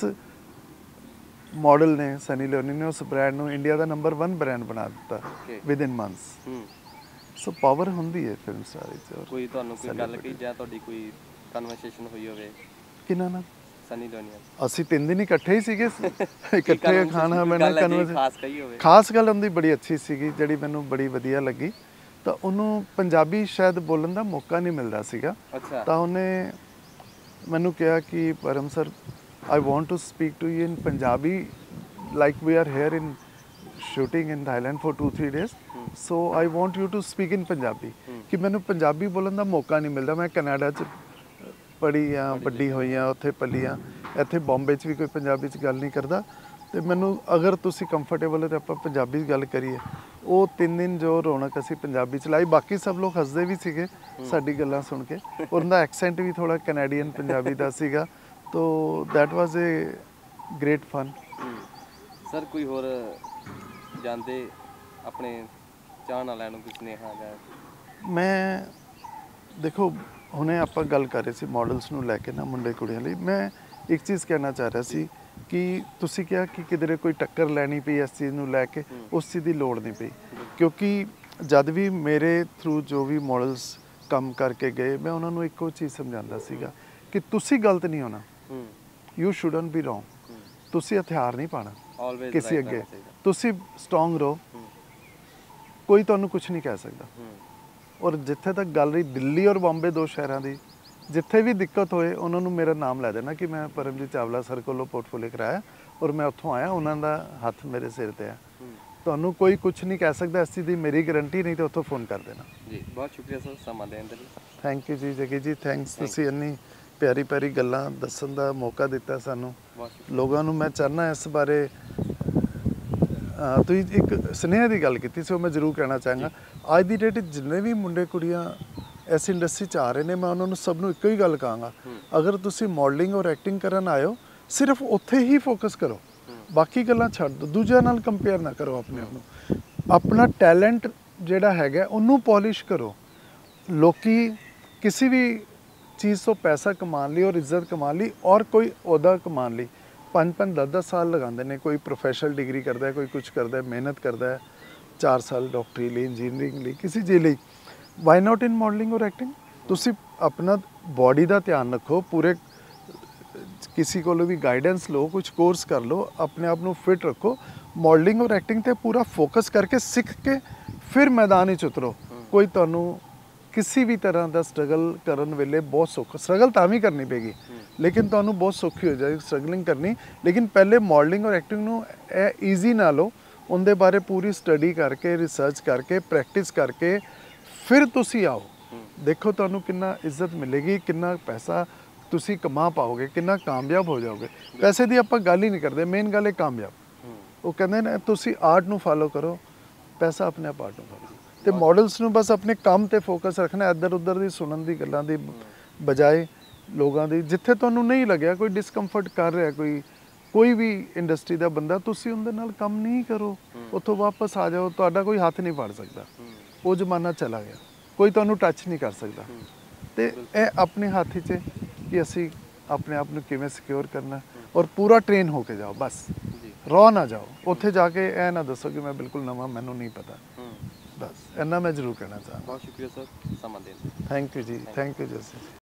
ਮਾਡਲ ਨੇ ਸਨੀ ਲਿਓਨੀ ਨੇ ਉਸ ਬ੍ਰਾਂਡ ਨੂੰ ਇੰਡੀਆ ਦਾ ਨੰਬਰ ਇੱਕ ਬ੍ਰਾਂਡ ਬਣਾ ਦਿੱਤਾ Okay. With in months. ਹੂੰ। ਸੋ ਪਾਵਰ ਹੁੰਦੀ ਹੈ ਫਿਲਮ ਸਟਾਰ ਵਿੱਚ। ਔਰ ਕੋਈ ਤੁਹਾਨੂੰ ਕੋਈ ਗੱਲ celebrity। ਕਹੀ ਜਾਂ ਤੁਹਾਡੀ ਕੋਈ ਕਨਵਰਸੇਸ਼ਨ ਹੋਈ ਹੋਵੇ ਕਿਹਨਾਂ ਨਾਲ? ਸਨੀ ਲਿਓਨੀ ਨਾਲ? ਅਸੀਂ ਤਿੰਨ ਦਿਨ ਇਕੱਠੇ ਹੀ ਸੀਗੇ, ਕੀ ਇਕੱਠੇ conversation- ਖਾਣਾ ਕੋਈ ਮੈਨੇ ਗੱਲ ਹੈ ਜਿਹੜੀ ਕਨਵਰਸ ਖਾਸ ਕਹੀ ਹੋਵੇ? ਖਾਸ ਗੱਲ ਹੁੰਦੀ ਬੜੀ ਅੱਛੀ ਸੀਗੀ, ਜਿਹੜੀ ਮੈਨੂੰ ਬੜੀ ਵਧੀਆ ਲੱਗੀ। ਤਾਂ ਉਹਨੂੰ ਪੰਜਾਬੀ ਸ਼ਾਇਦ ਬੋਲਣ ਦਾ ਮੌਕਾ ਨਹੀਂ ਮਿਲਦਾ ਸੀਗਾ, ਅੱਛਾ। ਤਾਂ ਉਹਨੇ ਮੈਨੂੰ ਕਿਹਾ ਕਿ Param sir, I want to speak to you in Punjabi, like we are here in shooting in Thailand for two three days, so I want you to speak in Punjabi. ਕਿ ਮੈਨੂੰ ਪੰਜਾਬੀ ਬੋਲਣ ਦਾ ਮੌਕਾ ਨਹੀਂ ਮਿਲਦਾ। ਮੈਂ ਕੈਨੇਡਾ 'ਚ ਪੜ੍ਹੀ ਆ, ਵੱਡੀ ਹੋਈ ਆ, ਉੱਥੇ ਪਲੀ ਆ, ਇੱਥੇ ਬੰਬੇ 'ਚ ਵੀ ਕੋਈ ਪੰਜਾਬੀ 'ਚ ਗੱਲ ਨਹੀਂ ਕਰਦਾ। ਤੇ ਮੈਨੂੰ ਅਗਰ ਤੁਸੀਂ ਕੰਫਰਟੇਬਲ ਹੋ ਤਾਂ ਆਪਾਂ ਪੰਜਾਬੀ 'ਚ ਗੱਲ ਕਰੀਏ। ਉਹ ਤਿੰਨ ਦਿਨ ਜੋ ਰੌਣਕ ਅਸੀਂ ਪੰਜਾਬੀ 'ਚ ਲਾਈ, ਬਾਕੀ ਸਭ ਲੋਕ ਹੱਸਦੇ ਵੀ ਸੀਗੇ ਸਾਡੀ ਗੱਲਾਂ ਸੁਣ ਕੇ। ਉਹਦਾ ਐਕਸੈਂਟ ਵੀ ਥੋੜਾ ਕੈਨੇਡੀਅਨ ਪੰਜਾਬੀ ਦਾ ਸੀਗਾ, ਤੋ that was a great fun. Sir, ਕੋਈ ਹੋਰ ਜਾਂਦੇ ਆਪਣੇ ਚਾਹਣ ਵਾਲਿਆਂ ਨੂੰ ਕੋਈ ਸੁਨੇਹਾ ਜਾਂ? ਮੈਂ ਦੇਖੋ, ਹੁਣੇ ਆਪਾਂ ਗੱਲ ਕਰ ਰਹੇ ਸੀ ਮਾਡਲਸ ਨੂੰ ਲੈ ਕੇ ਨਾ, ਮੁੰਡੇ ਕੁੜੀਆਂ ਲਈ। ਮੈਂ ਇੱਕ ਚੀਜ਼ ਕਹਿਣਾ ਚਾਹ ਰਿਹਾ ਸੀ ਕਿ ਤੁਸੀਂ ਕਿਹਾ ਕਿ ਕਿਧਰੇ ਕੋਈ ਟੱਕਰ ਲੈਣੀ ਪਈ ਇਸ ਚੀਜ਼ ਨੂੰ ਲੈ ਕੇ, ਉਸ ਚੀਜ਼ ਦੀ ਲੋੜ ਨਹੀਂ ਪਈ। ਕਿਉਂਕਿ ਜਦ ਵੀ ਮੇਰੇ ਥਰੂ ਜੋ ਵੀ ਮਾਡਲਸ ਕੰਮ ਕਰਕੇ ਗਏ, ਮੈਂ ਉਹਨਾਂ ਨੂੰ ਇੱਕੋ ਚੀਜ਼ ਸਮਝਾਉਂਦਾ ਸੀਗਾ ਕਿ ਤੁਸੀਂ ਗਲਤ ਨਹੀਂ ਹੋਣਾ, ਯੂ ਸ਼ੁਡਨਟ ਬੀ ਰੋਂਗ। ਤੁਸੀਂ ਹਥਿਆਰ ਨਹੀਂ ਪਾਣਾ ਆਲਵੇਜ਼ ਕਿਸੇ ਅੱਗੇ, ਤੁਸੀਂ ਸਟਰੋਂਗ ਰਹੋ, ਕੋਈ ਤੁਹਾਨੂੰ ਕੁਝ ਨਹੀਂ ਕਹਿ ਸਕਦਾ। ਔਰ ਜਿੱਥੇ ਤੱਕ ਗੱਲ ਰਹੀ ਦਿੱਲੀ ਔਰ ਬੰਬੇ ਦੋ ਸ਼ਹਿਰਾਂ ਦੀ, ਜਿੱਥੇ ਵੀ ਦਿੱਕਤ ਹੋਏ ਉਹਨਾਂ ਨੂੰ ਮੇਰਾ ਨਾਮ ਲੈ ਦੇਣਾ ਕਿ ਮੈਂ ਪਰਮਜੀਤ ਚਾਵਲਾ ਸਰ ਕੋਲੋਂ ਪੋਰਟਫੋਲੀਓ ਕਰਾਇਆ ਔਰ ਮੈਂ ਉੱਥੋਂ ਆਇਆ, ਉਹਨਾਂ ਦਾ ਹੱਥ ਮੇਰੇ ਸਿਰ ਤੇ ਹੈ। ਤੁਹਾਨੂੰ ਕੋਈ ਕੁਝ ਨਹੀਂ ਕਹਿ ਸਕਦਾ, ਇਸ ਚੀਜ਼ ਦੀ ਮੇਰੀ ਗਾਰੰਟੀ, ਨਹੀਂ ਤਾਂ ਉੱਥੋਂ ਫੋਨ ਕਰ ਦੇਣਾ। ਜੀ, ਬਹੁਤ ਸ਼ੁਕਰੀਆ ਸਰ ਸਮਾਂ ਦੇਣ ਦੇ ਲਈ। ਥੈਂਕ ਯੂ ਜੀ ਜਗੀ ਜੀ, ਥੈਂਕਸ। ਤੁਸੀਂ ਇੰਨੀ ਪਿਆਰੀ ਪਿਆਰੀ ਗੱਲਾਂ ਦੱਸਣ ਦਾ ਮੌਕਾ ਦਿੱਤਾ ਸਾਨੂੰ ਲੋਕਾਂ ਨੂੰ। ਮੈਂ ਚਾਹੁੰਦਾ ਇਸ ਬਾਰੇ ਅਹ, ਤੁਸੀਂ ਇੱਕ ਸੁਨੇਹੇ ਦੀ ਗੱਲ ਕੀਤੀ ਸੀ, ਉਹ ਮੈਂ ਜ਼ਰੂਰ ਕਹਿਣਾ ਚਾਹਾਂਗਾ। ਅੱਜ ਦੀ ਡੇਟ ਜਿੰਨੇ ਵੀ ਮੁੰਡੇ ਕੁੜੀਆਂ ਇਸ ਇੰਡਸਟਰੀ 'ਚ ਆ ਰਹੇ ਨੇ, ਮੈਂ ਉਹਨਾਂ ਨੂੰ ਸਭ ਨੂੰ ਇੱਕੋ ਹੀ ਗੱਲ ਕਹਾਂਗਾ, ਅਗਰ ਤੁਸੀਂ ਮਾਡਲਿੰਗ ਔਰ ਐਕਟਿੰਗ ਕਰਨ ਆਏ ਹੋ, ਸਿਰਫ ਉੱਥੇ ਹੀ ਫੋਕਸ ਕਰੋ, ਬਾਕੀ ਗੱਲਾਂ ਛੱਡ ਦਿਓ। ਦੂਜਿਆਂ ਨਾਲ ਕੰਪੇਅਰ ਨਾ ਕਰੋ ਆਪਣੇ ਆਪ ਨੂੰ। ਆਪਣਾ ਟੈਲੈਂਟ ਜਿਹੜਾ ਹੈਗਾ ਉਹਨੂੰ ਪੋਲਿਸ਼ ਕਰੋ। ਲੋਕੀ ਕਿਸੇ ਵੀ ਚੀਜ਼ ਤੋਂ ਪੈਸਾ ਕਮਾਉਣ ਲਈ ਔਰ ਇੱਜ਼ਤ ਕਮਾਉਣ ਲਈ ਔਰ ਕੋਈ ਅਹੁਦਾ ਕਮਾਉਣ ਲਈ ਪੰਜ ਪੰਜ ਦਸ ਦਸ ਸਾਲ ਲਗਾਉਂਦੇ ਨੇ। ਕੋਈ ਪ੍ਰੋਫੈਸ਼ਨਲ ਡਿਗਰੀ ਕਰਦਾ, ਕੋਈ ਕੁਝ ਕਰਦਾ, ਮਿਹਨਤ ਕਰਦਾ, ਚਾਰ ਸਾਲ ਡਾਕਟਰੀ ਲਈ, ਇੰਜੀਨੀਅਰਿੰਗ ਲਈ, ਕਿਸੇ ਚੀਜ਼ ਲਈ। ਵਾਈ ਨਾਟ ਇਨ ਮਾਡਲਿੰਗ ਔਰ ਐਕਟਿੰਗ? ਤੁਸੀਂ ਆਪਣਾ ਬਾਡੀ ਦਾ ਧਿਆਨ ਰੱਖੋ, ਪੂਰੇ ਕਿਸੇ ਕੋਲੋਂ ਵੀ ਗਾਈਡੈਂਸ ਲਓ, ਕੁਝ ਕੋਰਸ ਕਰ ਲਓ, ਆਪਣੇ ਆਪ ਨੂੰ ਫਿਟ ਰੱਖੋ। ਮਾਡਲਿੰਗ ਔਰ ਐਕਟਿੰਗ ਤੇ ਪੂਰਾ ਫੋਕਸ ਕਰਕੇ ਸਿੱਖ ਕੇ ਫਿਰ ਮੈਦਾਨ ਵਿੱਚ ਉਤਰੋ। ਕੋਈ ਤੁਹਾਨੂੰ ਕਿਸੇ ਵੀ ਤਰ੍ਹਾਂ ਦਾ ਸਟਰਗਲ ਕਰਨ ਵੇਲੇ ਬਹੁਤ ਸੌਖਾ, ਸਟਰਗਲ ਤਾਂ ਵੀ ਕਰਨੀ ਪਏਗੀ ਲੇਕਿਨ ਤੁਹਾਨੂੰ ਬਹੁਤ ਸੌਖੀ ਹੋ ਜਾਏਗੀ ਸਟਰਗਲਿੰਗ ਕਰਨੀ। ਲੇਕਿਨ ਪਹਿਲੇ ਮਾਡਲਿੰਗ ਔਰ ਐਕਟਿੰਗ ਨੂੰ ਇਹ ਈਜ਼ੀ ਨਾ ਲਓ, ਉਹਦੇ ਬਾਰੇ ਪੂਰੀ ਸਟੱਡੀ ਕਰਕੇ, ਰਿਸਰਚ ਕਰਕੇ, ਪ੍ਰੈਕਟਿਸ ਕਰਕੇ ਫਿਰ ਤੁਸੀਂ ਆਓ। ਦੇਖੋ ਤੁਹਾਨੂੰ ਕਿੰਨਾ ਇੱਜ਼ਤ ਮਿਲੇਗੀ, ਕਿੰਨਾ ਪੈਸਾ ਤੁਸੀਂ ਕਮਾ ਪਾਓਗੇ, ਕਿੰਨਾ ਕਾਮਯਾਬ ਹੋ ਜਾਓਗੇ। ਪੈਸੇ ਦੀ ਆਪਾਂ ਗੱਲ ਹੀ ਨਹੀਂ ਕਰਦੇ, ਮੇਨ ਗੱਲ ਹੈ ਕਾਮਯਾਬ। ਉਹ ਕਹਿੰਦੇ ਨੇ ਤੁਸੀਂ ਆਰਟ ਨੂੰ ਫਾਲੋ ਕਰੋ, ਪੈਸਾ ਆਪਣੇ ਆਪ ਆਰਟ ਨੂੰ ਫਾਲੋ। ਤੇ ਮਾਡਲਸ ਨੂੰ ਬਸ ਆਪਣੇ ਕੰਮ ਤੇ ਫੋਕਸ ਰੱਖਣਾ, ਇੱਧਰ ਉੱਧਰ ਦੀ ਸੁਣਨ ਦੀ ਗੱਲਾਂ ਦੀ ਬਜਾਏ ਲੋਕਾਂ ਦੀ। ਜਿੱਥੇ ਤੁਹਾਨੂੰ ਨਹੀਂ ਲੱਗਿਆ ਕੋਈ ਡਿਸਕੰਫਰਟ ਕਰ ਰਿਹਾ, ਕੋਈ ਕੋਈ ਵੀ ਇੰਡਸਟਰੀ ਦਾ ਬੰਦਾ, ਤੁਸੀਂ ਉਹਦੇ ਨਾਲ ਕੰਮ ਨਹੀਂ ਕਰੋ, ਉੱਥੋਂ ਵਾਪਸ ਆ ਜਾਓ। ਤੁਹਾਡਾ ਕੋਈ ਹੱਥ ਨਹੀਂ ਫੜ ਸਕਦਾ, ਉਹ ਜ਼ਮਾਨਾ ਚਲਾ ਗਿਆ, ਕੋਈ ਤੁਹਾਨੂੰ ਟੱਚ ਨਹੀਂ ਕਰ ਸਕਦਾ। ਤੇ ਇਹ ਆਪਣੇ ਹੱਥ 'ਚ ਹੈ ਕਿ ਅਸੀਂ ਆਪਣੇ ਆਪ ਨੂੰ ਕਿਵੇਂ ਸਿਕਿਉਰ ਕਰਨਾ ਔਰ ਪੂਰਾ ਟ੍ਰੇਨ ਹੋ ਕੇ ਜਾਓ ਬਸ ਜੀ ਰੋ ਨਾ ਜਾਓ ਉੱਥੇ ਜਾ ਕੇ ਇਹ ਨਾ ਦੱਸੋ ਕਿ ਮੈਂ ਬਿਲਕੁਲ ਨਵਾਂ ਮੈਨੂੰ ਨਹੀਂ ਪਤਾ ਹੂੰ ਬਸ ਇੰਨਾ ਮੈਂ ਜ਼ਰੂਰ ਕਹਿਣਾ ਚਾਹਾਂਗਾ ਬਹੁਤ ਸ਼ੁਕਰੀਆ ਸਰ ਸਮਾਂ ਦੇਣ ਲਈ ਥੈਂਕ ਯੂ ਜੀ ਥੈਂਕ ਯੂ ਜਸੀ